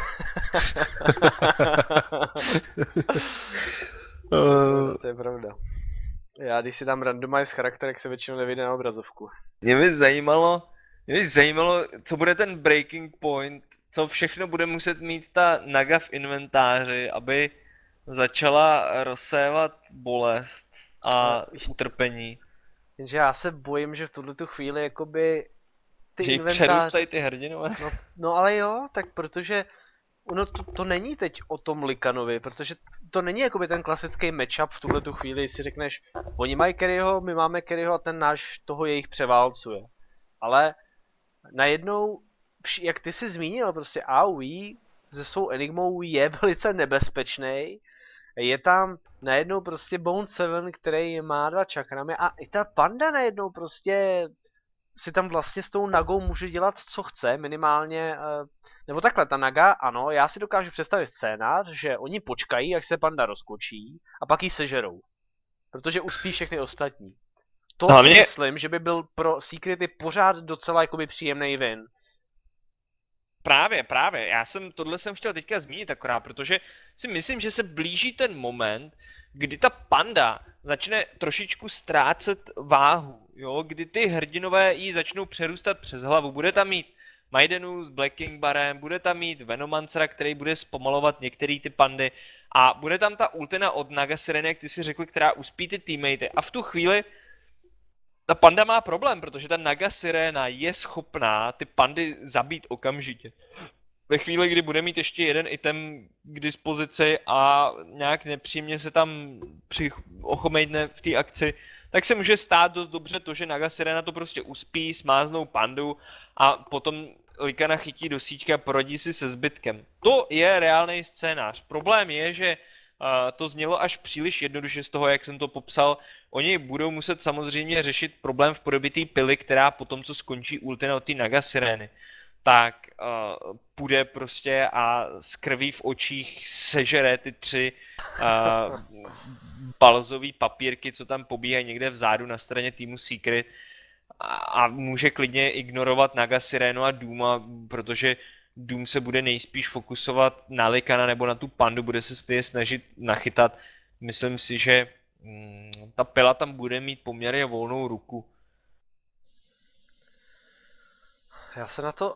To je pravda. Já když si dám randomize charakter, tak se většinou nevyjde na obrazovku. Mě by zajímalo, co bude ten breaking point, co všechno bude muset mít ta Naga v inventáři, aby začala rozsévat bolest a utrpení. Jenže já se bojím, že v tuhletu chvíli jakoby ty že inventáře... přerůstají ty hrdinové. No ale jo, tak protože ono to není teď o tom Likanovi, protože to není jakoby ten klasický matchup v tuhletu chvíli, si řekneš, oni mají carryho, my máme carryho a ten náš toho jejich převálcuje. Ale najednou, jak ty jsi zmínil, prostě AoE se svou Enigmou je velice nebezpečný. Je tam najednou prostě Bone 7, který má 2 čakramy a i ta panda najednou prostě si tam vlastně s tou nagou může dělat, co chce, minimálně, nebo takhle, ta naga, ano, já si dokážu představit scénář, že oni počkají, jak se panda rozkočí a pak ji sežerou, protože uspí všechny ostatní. To si myslím, že by byl pro Secrety pořád docela jakoby příjemný win. Právě, tohle jsem chtěl teďka zmínit akorát, protože si myslím, že se blíží ten moment, kdy ta panda začne trošičku ztrácet váhu, jo, kdy ty hrdinové jí začnou přerůstat přes hlavu. Bude tam mít Maidenu s Black King Barem, bude tam mít Venomancera, který bude zpomalovat některé ty pandy a bude tam ta ultina od Naga Sireny, jak ty si řekl, která uspí ty teammatey. A v tu chvíli ta panda má problém, protože ta Naga Sirena je schopná ty pandy zabít okamžitě. Ve chvíli, kdy bude mít ještě jeden item k dispozici a nějak nepříjemně se tam ochomejtne v té akci, tak se může stát dost dobře to, že Naga Sirena to prostě uspí, smáznou pandu a potom Likana chytí do síťky a poradí si se zbytkem. To je reálný scénář. Problém je, že to znělo až příliš jednoduše z toho, jak jsem to popsal. Oni budou muset samozřejmě řešit problém v podobě té pily, která potom, co skončí ultina od té Naga Sireny, tak půjde prostě a s krví v očích sežere ty 3 balzový papírky, co tam pobíhají někde vzadu na straně týmu Secret a může klidně ignorovat Naga Sirenu a Dooma, protože Doom se bude nejspíš fokusovat na Likana nebo na tu pandu, bude se stejně snažit nachytat. Myslím si, že ta pila tam bude mít poměrně volnou ruku. Já se na to,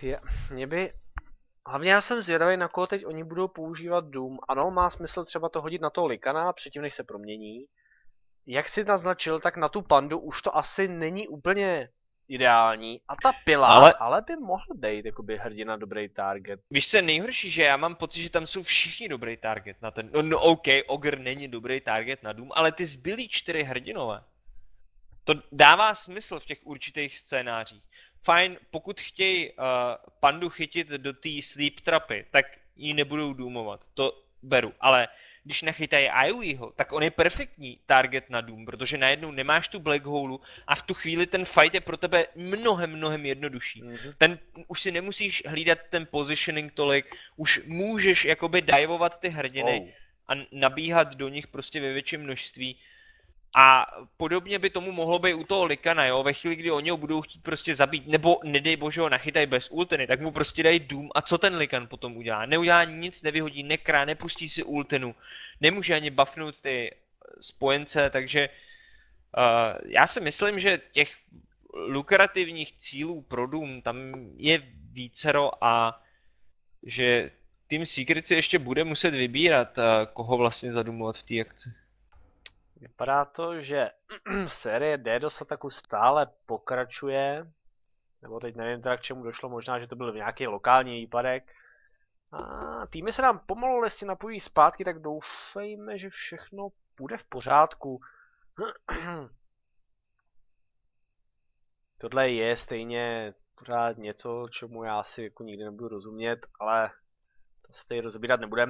hlavně já jsem zvědavý, na koho teď oni budou používat Doom. Ano, má smysl třeba to hodit na toho Likana, předtím než se promění. Jak si naznačil, tak na tu pandu už to asi není úplně ideální. A ta pila, ale by mohl být jakoby hrdina dobrý target. Víš co, nejhorší, že já mám pocit, že tam jsou všichni dobrý target na ten. No OK, Ogre není dobrý target na Doom, ale ty zbylí 4 hrdinové. To dává smysl v těch určitých scénářích. Fajn, pokud chtějí pandu chytit do té sleep trapy, tak ji nebudou doomovat, to beru, ale když nachytají Iowieho, tak on je perfektní target na Doom, protože najednou nemáš tu black hole a v tu chvíli ten fight je pro tebe mnohem jednodušší. Ten už si nemusíš hlídat ten positioning tolik, už můžeš jakoby divovat ty hrdiny a nabíhat do nich prostě ve větším množství. A podobně by tomu mohlo být u toho Likana, jo, ve chvíli, kdy oni ho budou chtít prostě zabít, nebo nedej bože ho nachytají bez ultiny, tak mu prostě dají Doom a co ten Likan potom udělá? Neudělá nic, nevyhodí nekra, nepustí si ultinu, nemůže ani buffnout ty spojence, takže já si myslím, že těch lukrativních cílů pro Doom tam je vícero a že Team Secret si ještě bude muset vybírat, koho vlastně zadumovat v té akci. Vypadá to, že série DDoS ataku stále pokračuje, nebo teď nevím teda k čemu došlo, možná, že to byl nějaký lokální výpadek. A týmy se nám pomalu lesně napojí zpátky, tak doufejme, že všechno bude v pořádku. Tohle je stejně pořád něco, čemu já si jako nikdy nebudu rozumět, ale to se tady rozebírat nebudem.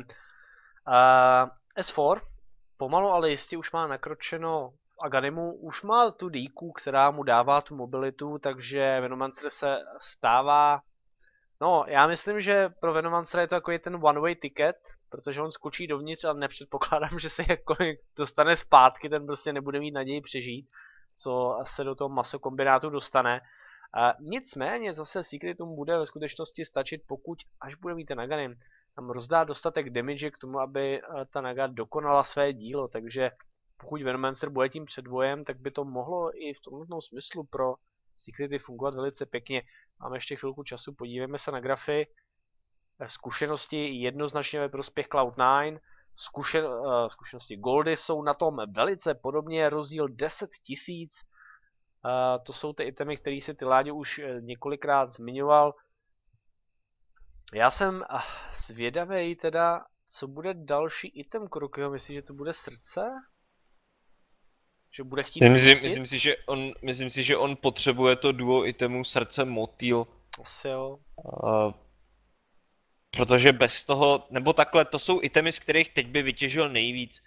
S4 pomalu, ale jistě už má nakročeno v Aganimu, už má tu dýku, která mu dává tu mobilitu, takže Venomancer se stává... No, já myslím, že pro Venomancera je to jako ten one-way ticket, protože on skočí dovnitř a nepředpokládám, že se jakkoliv dostane zpátky, ten prostě nebude mít naději přežít, co se do toho masokombinátu dostane. Nicméně zase Secretům bude ve skutečnosti stačit, pokud až bude mít ten Aganim, tam rozdá dostatek damage k tomu, aby ta Naga dokonala své dílo, takže pokud Venomancer bude tím předvojem, tak by to mohlo i v tomto smyslu pro Secrety fungovat velice pěkně. Máme ještě chvilku času, podívejme se na grafy. Zkušenosti jednoznačně ve prospěch Cloud9, zkušenosti Goldy jsou na tom velice podobně, rozdíl 10 000. To jsou ty itemy, které si ty Láďo už několikrát zmiňoval. Já jsem zvědavý teda, co bude další item Krokyho, myslíš, že to bude srdce? Že bude chtít myslím si, že on potřebuje to duo itemů srdce motýl. Asi jo. Protože bez toho, nebo takhle, to jsou itemy, z kterých teď by vytěžil nejvíc.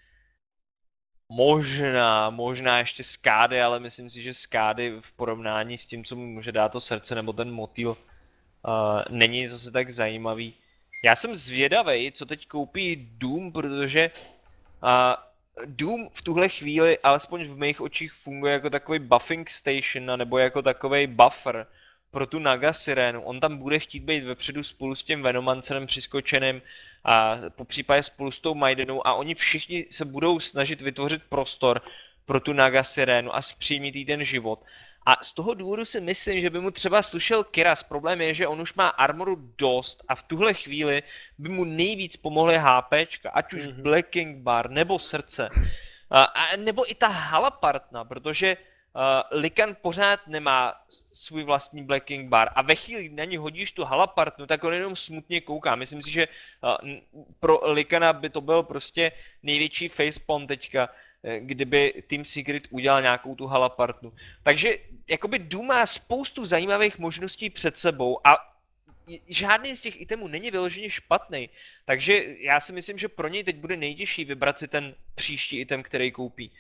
Možná ještě Skády, ale myslím si, že Skády v porovnání s tím, co mu může dát to srdce nebo ten motýl, není zase tak zajímavý. Já jsem zvědavej, co teď koupí Doom, protože Doom v tuhle chvíli, alespoň v mých očích, funguje jako takový buffing station, nebo jako takový buffer pro tu Naga Sirénu. On tam bude chtít být vepředu spolu s tím Venomancerem přiskočeným a po případě spolu s tou Maidenou a oni všichni se budou snažit vytvořit prostor pro tu Naga Sirénu a zpřímit jí ten život. A z toho důvodu si myslím, že by mu třeba slušel Kyras. Problém je, že on už má armoru dost a v tuhle chvíli by mu nejvíc pomohly HPčka, ať už Black King Bar nebo srdce. A nebo i ta Halapartna, protože Likan pořád nemá svůj vlastní Black King Bar a ve chvíli, kdy na ní hodíš tu Halapartnu, tak on jenom smutně kouká. Myslím si, že pro Likana by to byl prostě největší facepalm teďka, kdyby Team Secret udělal nějakou tu Halapartnu. Takže jakoby Doom má spoustu zajímavých možností před sebou a žádný z těch itemů není vyloženě špatný. Takže já si myslím, že pro něj teď bude nejtěžší vybrat si ten příští item, který koupí.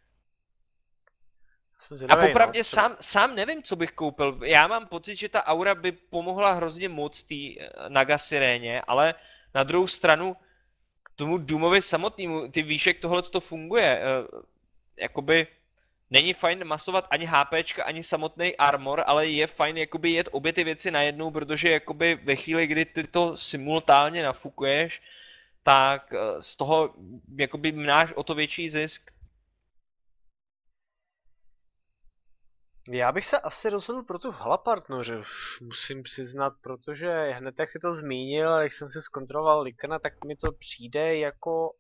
A popravdě sám nevím, co bych koupil. Já mám pocit, že ta aura by pomohla hrozně moc té Naga Siréně, ale na druhou stranu tomu Doomovi samotnému, ty víš, jak tohle to funguje. Jakoby není fajn masovat ani HPčka, ani samotný armor, ale je fajn jakoby jet obě ty věci najednou, protože jakoby ve chvíli, kdy ty to simultánně nafukuješ, tak z toho jakoby máš o to větší zisk. Já bych se asi rozhodl pro tu Halapartnu, že musím přiznat, protože hned jak si to zmínil, jak jsem si zkontroloval Likana, tak mi to přijde jako...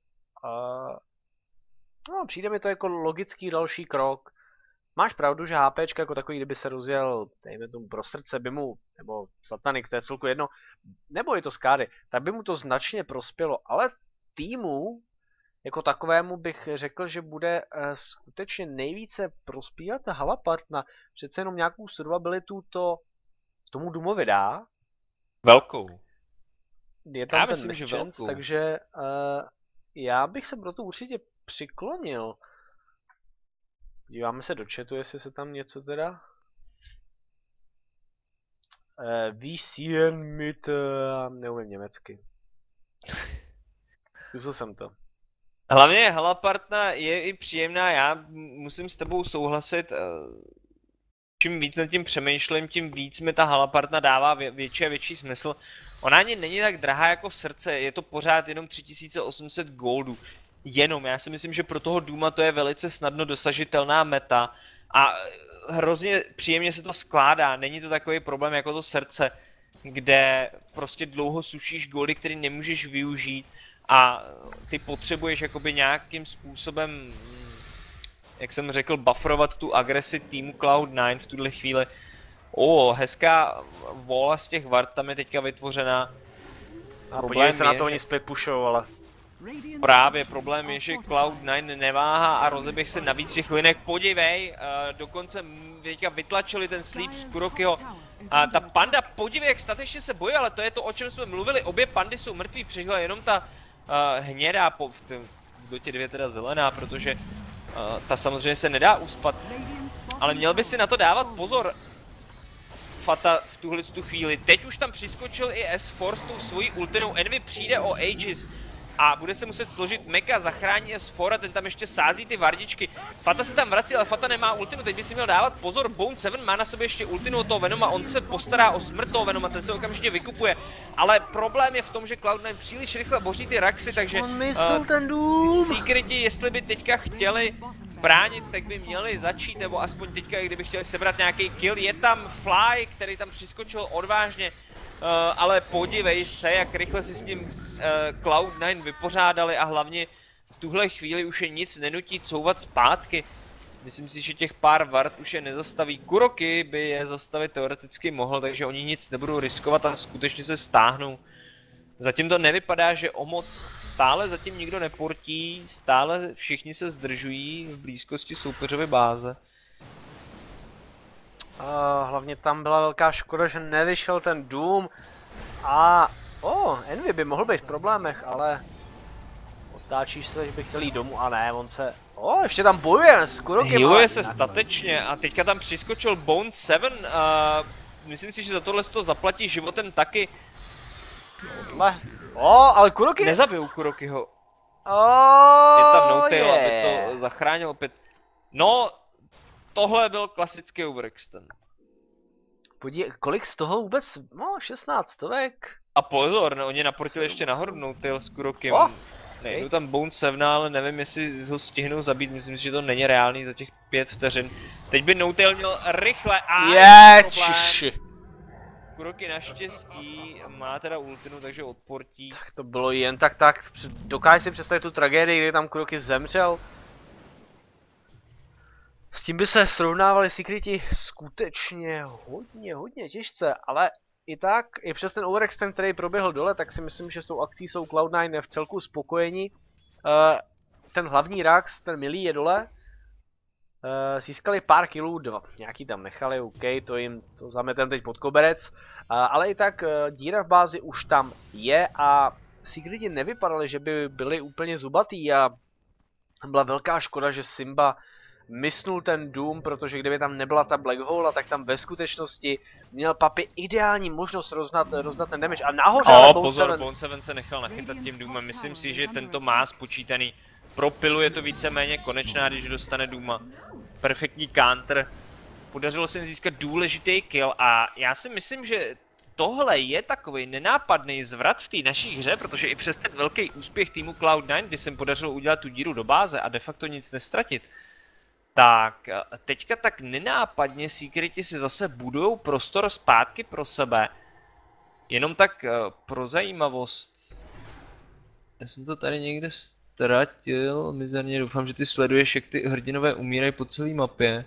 no, přijde mi to jako logický další krok. Máš pravdu, že HPčka jako takový, kdyby se rozjel, dejme tomu pro srdce, by mu, nebo Satanik, to je celku jedno, nebo je to Skády, tak by mu to značně prospělo, ale týmu jako takovému bych řekl, že bude skutečně nejvíce prospívat ta Halapartna. Přece jenom nějakou survivabilitu to tomu Doomovi dá. Velkou. Je tam ten Mischance, takže já bych se pro to určitě přiklonil. Díváme se do chatu, jestli se tam něco teda... VCN mit... neumím německy. Zkusil jsem to. Hlavně Halapartna je i příjemná, já musím s tebou souhlasit. Čím víc nad tím přemýšlím, tím víc mi ta Halapartna dává větší a větší smysl. Ona ani není tak drahá jako srdce, je to pořád jenom 3800 goldů. Jenom, já si myslím, že pro toho Dooma to je velice snadno dosažitelná meta a hrozně příjemně se to skládá, není to takový problém jako to srdce, kde prostě dlouho sušíš goldy, který nemůžeš využít a ty potřebuješ jakoby nějakým způsobem, jak jsem řekl, bufferovat tu agresi týmu Cloud9 v tuhle chvíli. Hezká vola z těch ward tam je teďka vytvořená. A podívej se na to, oni split pushou, ale... Právě problém je, že Cloud9 neváhá a rozeběh se navíc těch linek. Podívej, dokonce teďka vytlačili ten sleep z Kurokyho. A ta panda, podívej, jak statečně se bojí, ale to je to, o čem jsme mluvili. Obě pandy jsou mrtví, přežila jenom ta hnědá, do těch dvě teda zelená, protože ta samozřejmě se nedá uspat. Ale měl by si na to dávat pozor. Fata v tuhle chvíli. Teď už tam přiskočil i S4 s tou svojí ultinou. Envy přijde o Aegis a bude se muset složit Meka, zachrání S4 a ten tam ještě sází ty vardičky. Fata se tam vrací, ale Fata nemá ultinu, teď by si měl dávat pozor. Bone 7 má na sobě ještě ultinu od toho Venoma, on se postará o smrt toho Venoma, ten se okamžitě vykupuje. Ale problém je v tom, že Cloud9 příliš rychle boří ty Raxy, takže ten Doom. Secreti, jestli by teďka chtěli bránit, tak by měli začít, nebo aspoň teďka, kdyby chtěli sebrat nějaký kill. Je tam Fly, který tam přiskočil odvážně, ale podívej se, jak rychle si s tím Cloud9 vypořádali a hlavně v tuhle chvíli už je nic nenutí couvat zpátky. Myslím si, že těch pár ward už je nezastaví. Kuroky by je zastavit teoreticky mohl, takže oni nic nebudou riskovat a skutečně se stáhnou. Zatím to nevypadá, že o moc stále zatím nikdo neportí, stále všichni se zdržují v blízkosti soupeřovy báze. Hlavně tam byla velká škoda, že nevyšel ten Doom a Envy by mohl být v problémech, ale otáčíš se, že by chtěl jít domů a ne, on se... ještě tam bojuje s Kurokim. Healuje se statečně a teďka tam přiskočil Bone 7 a myslím si, že za tohle to zaplatí životem taky. Ale Kuroki... Nezabijou Kurokiho. Je tam no-tail, aby to zachránil opět. No, tohle byl klasický overextend. Podívej, kolik z toho vůbec? 16 stovek. A pozor, no, oni naportili ještě nahoru no-tail s Kurokim. Nejdu tam Bone 7, ale nevím, jestli ho stihnou zabít, myslím si, že to není reálný za těch 5 vteřin. Teď by no-tail měl rychle a Kuroki naštěstí má teda ultinu, takže odportí. Tak to bylo jen tak. Dokážeš si představit tu tragédii, kdy tam Kuroki zemřel? S tím by se srovnávali Secreti skutečně hodně těžce, ale i tak, i přes ten overextend, který proběhl dole, tak si myslím, že s tou akcí jsou Cloud9 v celku spokojení. Ten hlavní Rax, ten milý je dole. Získali pár killů, 2, nějaký tam nechali, OK, to zametem teď pod koberec. Ale i tak díra v bázi už tam je a Secreti nevypadali, že by byli úplně zubatý a byla velká škoda, že Simba misnul ten Doom, protože kdyby tam nebyla ta Black Hole, tak tam ve skutečnosti měl Papi ideální možnost rozdat ten damage. A nahoře pozor, Bone 7 se nechal nachytat tím Doomem, myslím si, že tento má spočítaný. Propiluje to víceméně konečná, když dostane Dooma. Perfektní counter. Podařilo se jim získat důležitý kill a já si myslím, že tohle je takový nenápadný zvrat v té naší hře, protože i přes ten velký úspěch týmu Cloud9, kdy se jim podařilo udělat tu díru do báze a de facto nic nestratit, tak teďka tak nenápadně Secreti si zase budujou prostor zpátky pro sebe. Jenom tak pro zajímavost. Já jsem to tady někde ztratil, mizerně doufám, že ty sleduješ, jak ty hrdinové umírají po celé mapě.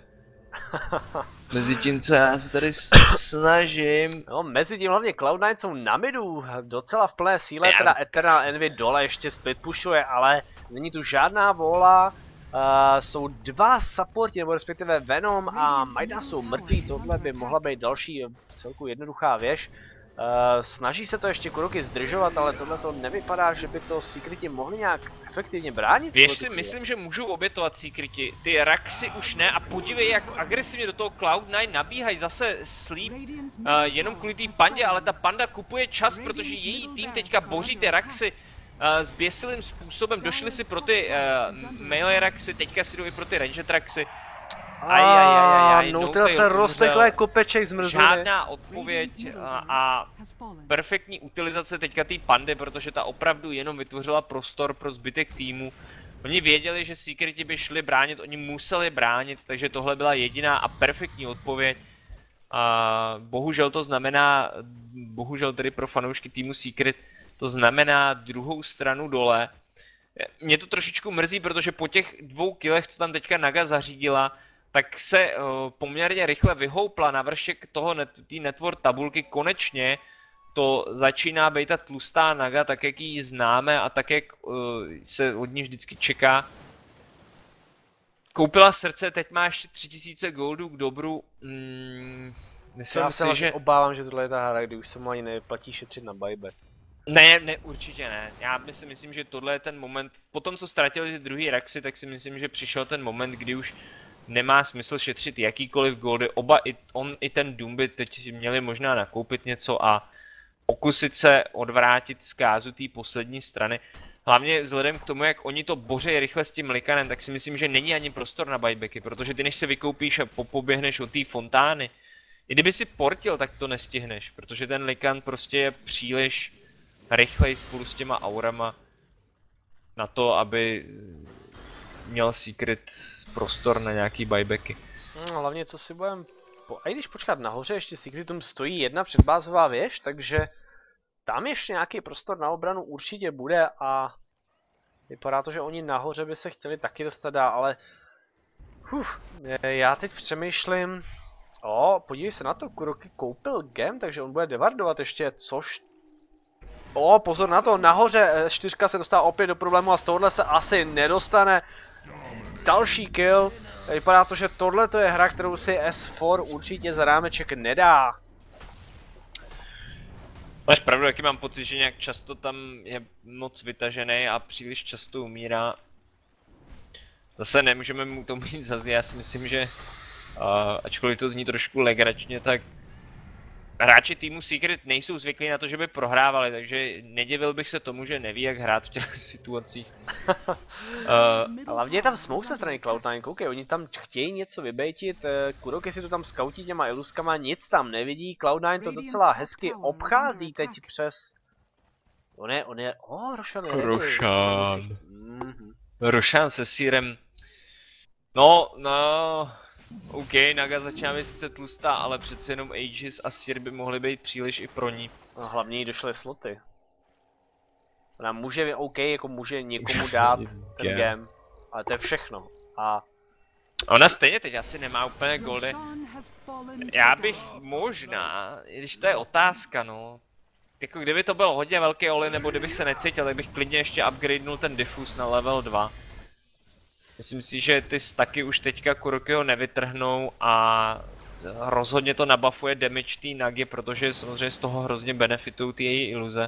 Mezitím, co já se tady snažím. No, mezitím hlavně Cloud9 jsou na midu, docela v plné síle, teda Eternal Envy dole ještě split pushuje, ale není tu žádná vola. Jsou 2 supporti, nebo respektive Venom a Majda jsou mrtví, tohle by mohla být další celku jednoduchá věž. Snaží se to ještě Kuroki zdržovat, ale tohle to nevypadá, že by to Secreti mohli nějak efektivně bránit. Věž si myslím, že můžou obětovat Secreti, ty Raxy už ne a podívej, jak agresivně do toho Cloud9 nabíhají zase Sleep, jenom kvůli té pandě, ale ta panda kupuje čas, protože její tým teďka boří ty Raxy zběsilým způsobem, došli si pro ty melee Raxy, teďka si jdou i pro ty Ranger Raxy. No-tail se rozteklé kopeček zmrzliny. Žádná odpověď a perfektní utilizace teďka té pandy, protože ta opravdu jenom vytvořila prostor pro zbytek týmu. Oni věděli, že Secreti by šli bránit, oni museli bránit, takže tohle byla jediná a perfektní odpověď. Bohužel to znamená, bohužel tedy pro fanoušky týmu Secret, to znamená druhou stranu dole. Mě to trošičku mrzí, protože po těch 2 killech, co tam teďka Naga zařídila, tak se poměrně rychle vyhoupla na vršek toho té network tabulky. Konečně to začíná být ta tlustá Naga, tak jak ji známe a tak jak se od ní vždycky čeká. Koupila srdce, teď má ještě 3000 goldů k dobru. Já se že obávám, že tohle je ta hra, kdy už se mu ani neplatí šetřit na buyback. Ne, určitě ne. Já si myslím, že tohle je ten moment, po tom, co ztratili ty druhý Raxy, tak si myslím, že přišel ten moment, kdy už nemá smysl šetřit jakýkoliv goldy. Oba, on i ten Doom by teď měli možná nakoupit něco a pokusit se odvrátit zkázu té poslední strany. Hlavně vzhledem k tomu, jak oni to boří rychle s tím likanem, tak si myslím, že není ani prostor na buybacky, protože ty než se vykoupíš a poběhneš od té fontány, i kdyby si portil, tak to nestihneš, protože ten likan prostě je příliš rychlej spolu s těma aurama na to, aby měl Secret prostor na nějaký buybacky. No, hlavně co si budem... A i když počkat nahoře, ještě Secretum stojí jedna předbázová věž, takže tam ještě nějaký prostor na obranu určitě bude a vypadá to, že oni nahoře by se chtěli taky dostat dál, ale já teď přemýšlím... podívej se na to, Kuroki koupil gem, takže on bude devardovat ještě, což... pozor na to, nahoře 4 se dostává opět do problému a z tohohle se asi nedostane. Další kill. Vypadá to, že tohle je hra, kterou si S4 určitě za rámeček nedá. Máš pravdu, jaký mám pocit, že nějak často tam je moc vytažený a příliš často umírá. Zase nemůžeme mu to mít za zlý, já si myslím, že ačkoliv to zní trošku legračně, tak hráči týmu Secret nejsou zvyklí na to, že by prohrávali, takže nedivil bych se tomu, že neví, jak hrát v těch situacích. Hlavně je tam smoke ze strany Cloud9, koukej, oni tam chtějí něco vybejtit, Kurok si to tam scoutí těma iluskama, nic tam nevidí, Cloud9 to docela hezky obchází teď přes... On je, Roshan je ready. Roshan se sírem. No, OK, Naga začíná být sice tlustá, ale přece jenom Aegis a Seer by mohly být příliš i pro ní. No, hlavně jí došly sloty. Ona může, OK, jako může někomu dát ten game, ale to je všechno. A ona stejně teď asi nemá úplně goldy. Já bych možná, když to je otázka, no. Jako kdyby to byl hodně velký oli, nebo kdybych se necítil, tak bych klidně ještě upgradenul ten diffus na level 2. Myslím si, že ty staky už teďka Kurokyho nevytrhnou a rozhodně to nabuffuje damage té Nagi, protože samozřejmě z toho hrozně benefitují ty její iluze.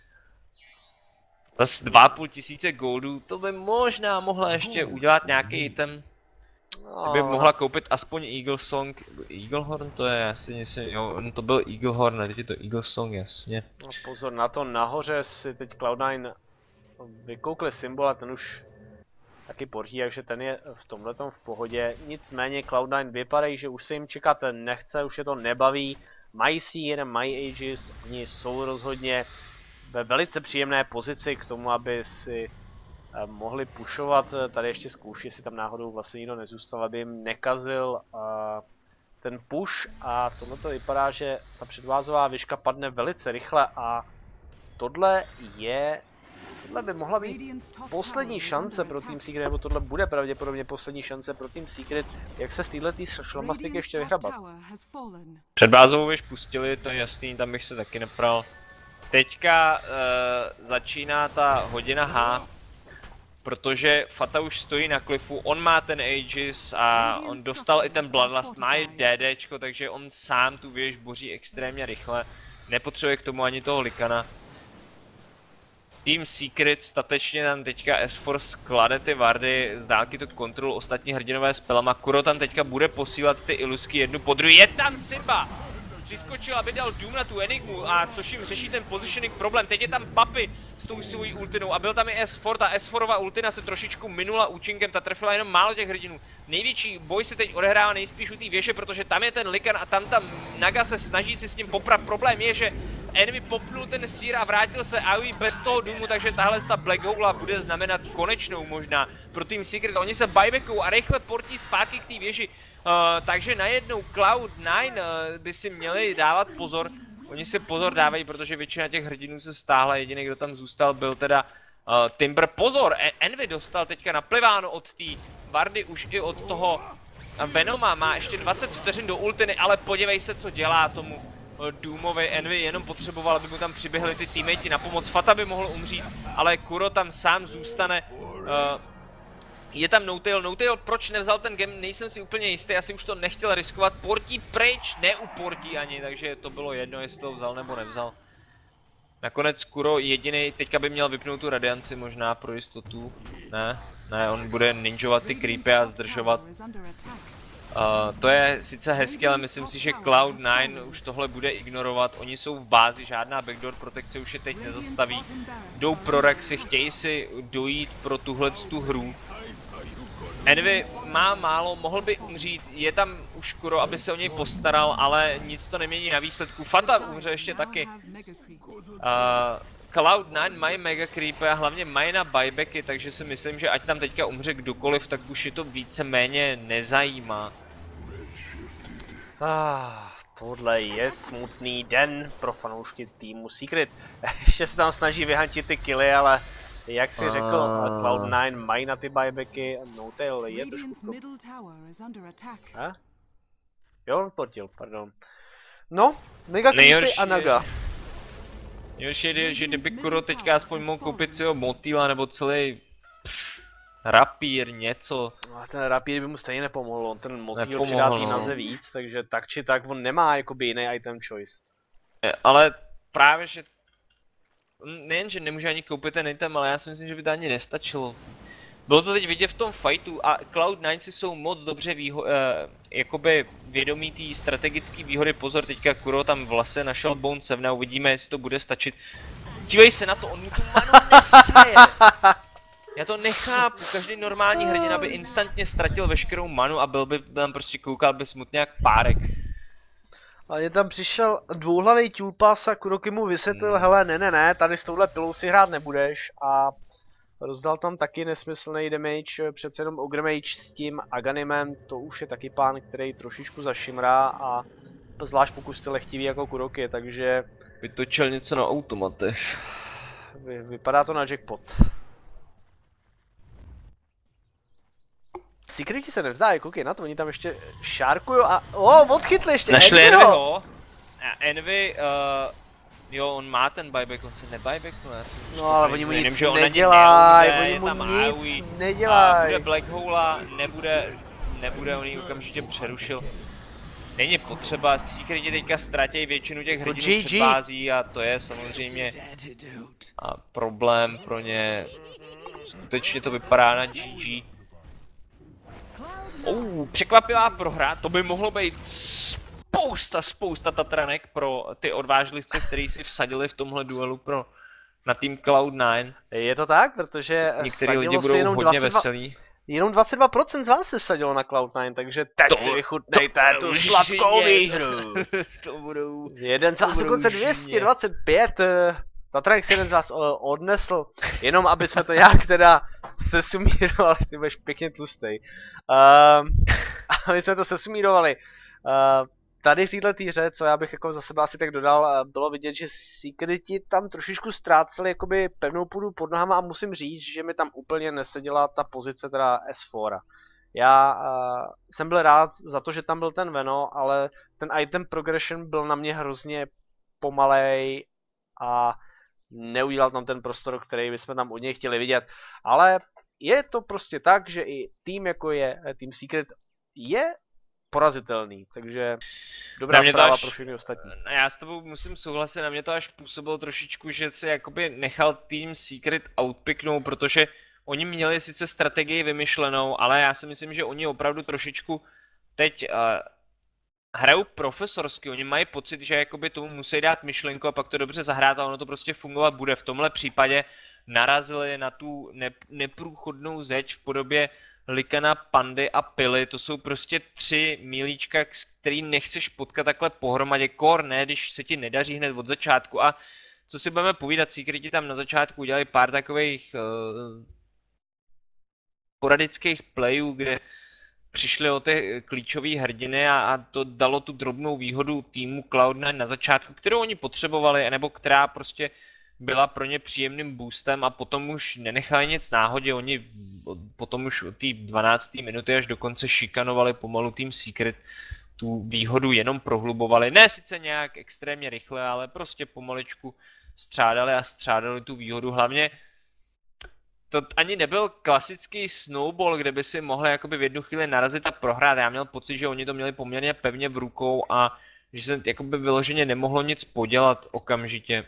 Zas 2500 goldů, to by možná mohla ještě udělat nějaký item. Kdyby mohla koupit aspoň Eagle Song. Eaglehorn to je, jo, to byl Eaglehorn, a teď je to Eagle Song, jasně. No, pozor na to, nahoře si teď Cloud9 vykoukli symbol a ten už taky portí, takže ten je v tomhletom v pohodě. Nicméně Cloud9 vypadají, že už se jim čekat nechce, už je to nebaví. Mají Seer, mají Aegis, oni jsou rozhodně ve velice příjemné pozici k tomu, aby si mohli pushovat. Tady ještě zkouší, jestli tam náhodou vlastně nikdo nezůstal, aby jim nekazil ten push. A tohle to vypadá, že ta předvázová výška padne velice rychle a tohle by mohla být poslední šance pro Team Secret, nebo tohle bude pravděpodobně poslední šance pro Team Secret, jak se z této šlamastiky ještě vyhrabat. Před bázovou věž pustili, to je jasný, tam bych se taky nepral. Teďka začíná ta hodina H, protože Fata už stojí na klifu, on má ten Aegis a on dostal i ten Bloodlust, má i DDčko, takže on sám tu věž boří extrémně rychle, nepotřebuje k tomu ani toho Likana. Team Secret statečně tam teďka S-Force klade ty wardy, z dálky to kontrolu ostatní hrdinové spelama. Kuro tam teďka bude posílat ty ilusky jednu po druhé. Je tam Simba! Přiskočil, aby dal Doom na tu Enigmu, a což jim řeší ten positioning problém. Teď je tam Papi s tou svojí ultinou a byl tam i S4. Ta S4ova ultina se trošičku minula účinkem, ta trefila jenom málo těch hrdinů. Největší boj se teď odehrává nejspíš u té věže, protože tam je ten Likan a tam Naga se snaží si s tím poprat. Problém je, že Enemy popnul ten Seer a vrátil se AoE bez toho Doomu, takže tahle ta Black Hole bude znamenat konečnou možná pro Team Secret. Oni se buybackou a rychle portí zpátky k té věži. Takže najednou Cloud9 by si měli dávat pozor. Oni si pozor dávají, protože většina těch hrdinů se stáhla, jediný, kdo tam zůstal, byl teda Timber. Pozor, Envy dostal teďka napliváno od té Vardy, už i od toho Venoma, má ještě 20 vteřin do ultiny, ale podívej se, co dělá tomu Doomovi. Envy jenom potřeboval, aby mu tam přiběhli ty teammatey na pomoc. Fata by mohl umřít, ale Kuro tam sám zůstane. Je tam No-Tail, proč nevzal ten game, nejsem si úplně jistý, asi už to nechtěl riskovat. Portí pryč, neuportí ani, takže to bylo jedno, jestli to vzal nebo nevzal. Nakonec Kuro jediný teďka by měl vypnout tu radianci možná pro jistotu. Ne, on bude ninjovat ty creepy a zdržovat. To je sice hezky, ale myslím si, že Cloud9 už tohle bude ignorovat. Oni jsou v bázi, žádná backdoor protekce už je teď nezastaví. Jdou pro Rexy, chtějí si dojít pro tu hru. Envy má málo, mohl by umřít, je tam už Kuro, aby se o něj postaral, ale nic to nemění na výsledku. Fanta umře ještě taky. Cloud9 mají mega creepy a hlavně mají na buybacky, takže si myslím, že ať tam teďka umře kdokoliv, tak už je to víceméně nezajímá. Tohle je smutný den pro fanoušky týmu Secret. Ještě se tam snaží vyhantit ty killy, ale jak si řekl, Cloud9 mají na ty buybacky, No-Tail je trošku... Jo, portil, pardon. No, mega creepy a Naga. Nejhorší je, že kdyby Kuro teďka aspoň mohl koupit si ho motýla nebo celý rapír, něco. A ten rapír by mu stejně nepomohl, on ten motýl přidá té naze víc, takže tak či tak on nemá jakoby jiný item choice. Ale právě, že nejen, že nemůže ani koupit ten item, ale já si myslím, že by to ani nestačilo. Bylo to teď vidět v tom fightu a Cloud9 si jsou moc dobře jakoby vědomí té strategické výhody. Pozor, teďka Kuro tam v lese našel Bone 7 a uvidíme, jestli to bude stačit. Dívej se na to, on mu tu manu nesaje. Já to nechápu, každý normální hrdina by instantně ztratil veškerou manu a byl by tam prostě koukal by smutně jak párek. Ale tam přišel dvouhlavý Tulpas a Kuroky mu vysvětlil, hele ne, tady s touhle pilou si hrát nebudeš a rozdal tam taky nesmyslný damage, přece jenom Ogre Mage s tím Aganimem, to už je taky pán, který trošičku zašimrá a zvlášť pokud jste lehtivý jako Kuroky, takže... Vytočil něco na automatech. Vypadá to na jackpot. Secreti se nevzdají, koukej na to, oni tam ještě šárkují a... odchytli ještě Envyho! A Envy, jo, on má ten buyback, on se nebuybacknul, já si no ale oni mu nic nedělají, oni mu nic nedělají. Bude Black Hole, nebude, on ji okamžitě přerušil. Není potřeba, Secreti teďka ztratí většinu těch hrdinů před bází a to je samozřejmě problém pro ně. Skutečně to vypadá na GG. Překvapivá prohra, to by mohlo být spousta tatranek pro ty odvážlivce, kteří si vsadili v tomhle duelu na tým Cloud9. Je to tak, protože některý lidi budou jenom hodně veselí. Jenom 22% z vás se vsadilo na Cloud9, takže teď si vychutnejte tu sladkou výhru. To budou... Jeden z vás dokonce 225. Tatranek si jeden z vás odnesl, jenom aby jsme to nějak teda sesumírovali, ty budeš pěkně tlustej. Aby jsme to sesumírovali. Tady v této hře, co já bych jako za sebe asi tak dodal, bylo vidět, že Secreti tam trošičku ztráceli jakoby pevnou půdu pod nohama a musím říct, že mi tam úplně neseděla ta pozice teda S4. Já jsem byl rád za to, že tam byl ten Veno, ale ten item progression byl na mě hrozně pomalej a neudělal tam ten prostor, který bychom tam od něj chtěli vidět. Ale je to prostě tak, že i tým jako je Team Secret je porazitelný, takže dobrá zpráva pro všechny ostatní. Já s tebou musím souhlasit, na mě to až působilo trošičku, že se jakoby nechal Team Secret outpicknout, protože oni měli sice strategii vymyšlenou, ale já si myslím, že oni opravdu trošičku teď hrajou profesorsky, oni mají pocit, že jakoby tomu musí dát myšlenku a pak to dobře zahrát a ono to prostě fungovat bude. V tomhle případě narazili na tu neprůchodnou zeď v podobě Likana, Pandy a Pily. To jsou prostě 3 mílíčka, s kterým nechceš potkat takhle pohromadě. Kor ne, když se ti nedaří hned od začátku. A co si budeme povídat, Secreti tam na začátku udělali pár takových poradických playů, kde přišli o ty klíčové hrdiny a to dalo tu drobnou výhodu týmu Cloud9 na začátku, kterou oni potřebovali, nebo která prostě byla pro ně příjemným boostem a potom už nenechali nic náhodě, oni potom už od té 12. minuty až do konce šikanovali pomalu Team Secret, tu výhodu jenom prohlubovali, ne sice nějak extrémně rychle, ale prostě pomaličku střádali tu výhodu, hlavně to ani nebyl klasický snowball, kde by si mohli jakoby v jednu chvíli narazit a prohrát. Já měl pocit, že oni to měli poměrně pevně v rukou a že se jakoby vyloženě nemohlo nic podělat okamžitě.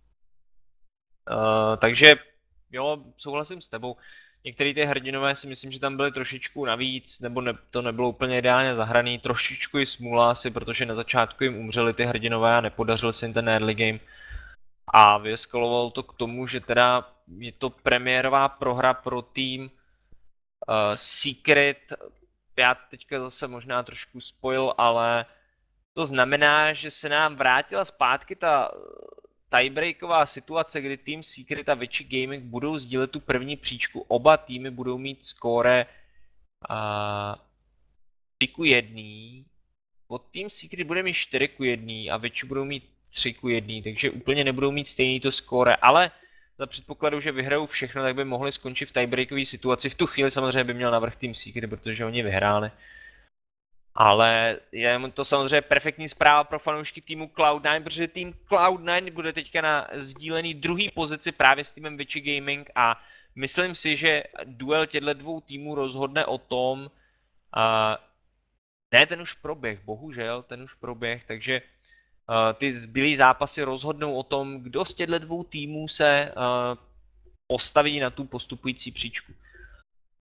Takže jo, souhlasím s tebou. Některé ty hrdinové si myslím, že tam byly trošičku navíc, nebo to nebylo úplně ideálně zahraný. Trošičku i smůla asi, protože na začátku jim umřeli ty hrdinové a nepodařil se jim ten early game. A vyeskalovalo to k tomu, že teda je to premiérová prohra pro tým Secret. Já teďka zase možná trošku spojil, ale to znamená, že se nám vrátila zpátky ta tiebreaková situace, kdy tým Secret a Witchy Gaming budou sdílet tu první příčku. Oba týmy budou mít skóre 3:1. Od tým Secret bude mít 4:1 a Witchy budou mít 3:1, takže úplně nebudou mít stejný to skóre, ale za předpokladu, že vyhrajou všechno, tak by mohli skončit v tiebreakové situaci. V tu chvíli samozřejmě by měl navrch Team Secret, protože oni vyhráli. Ale je to samozřejmě perfektní zpráva pro fanoušky týmu Cloud9, protože tým Cloud9 bude teďka na sdílený druhý pozici právě s týmem Witchy Gaming a myslím si, že duel těchto dvou týmů rozhodne o tom, ne, ten už proběh, bohužel, ten už proběh, takže ty zbylý zápasy rozhodnou o tom, kdo z těchto dvou týmů se postaví na tu postupující příčku.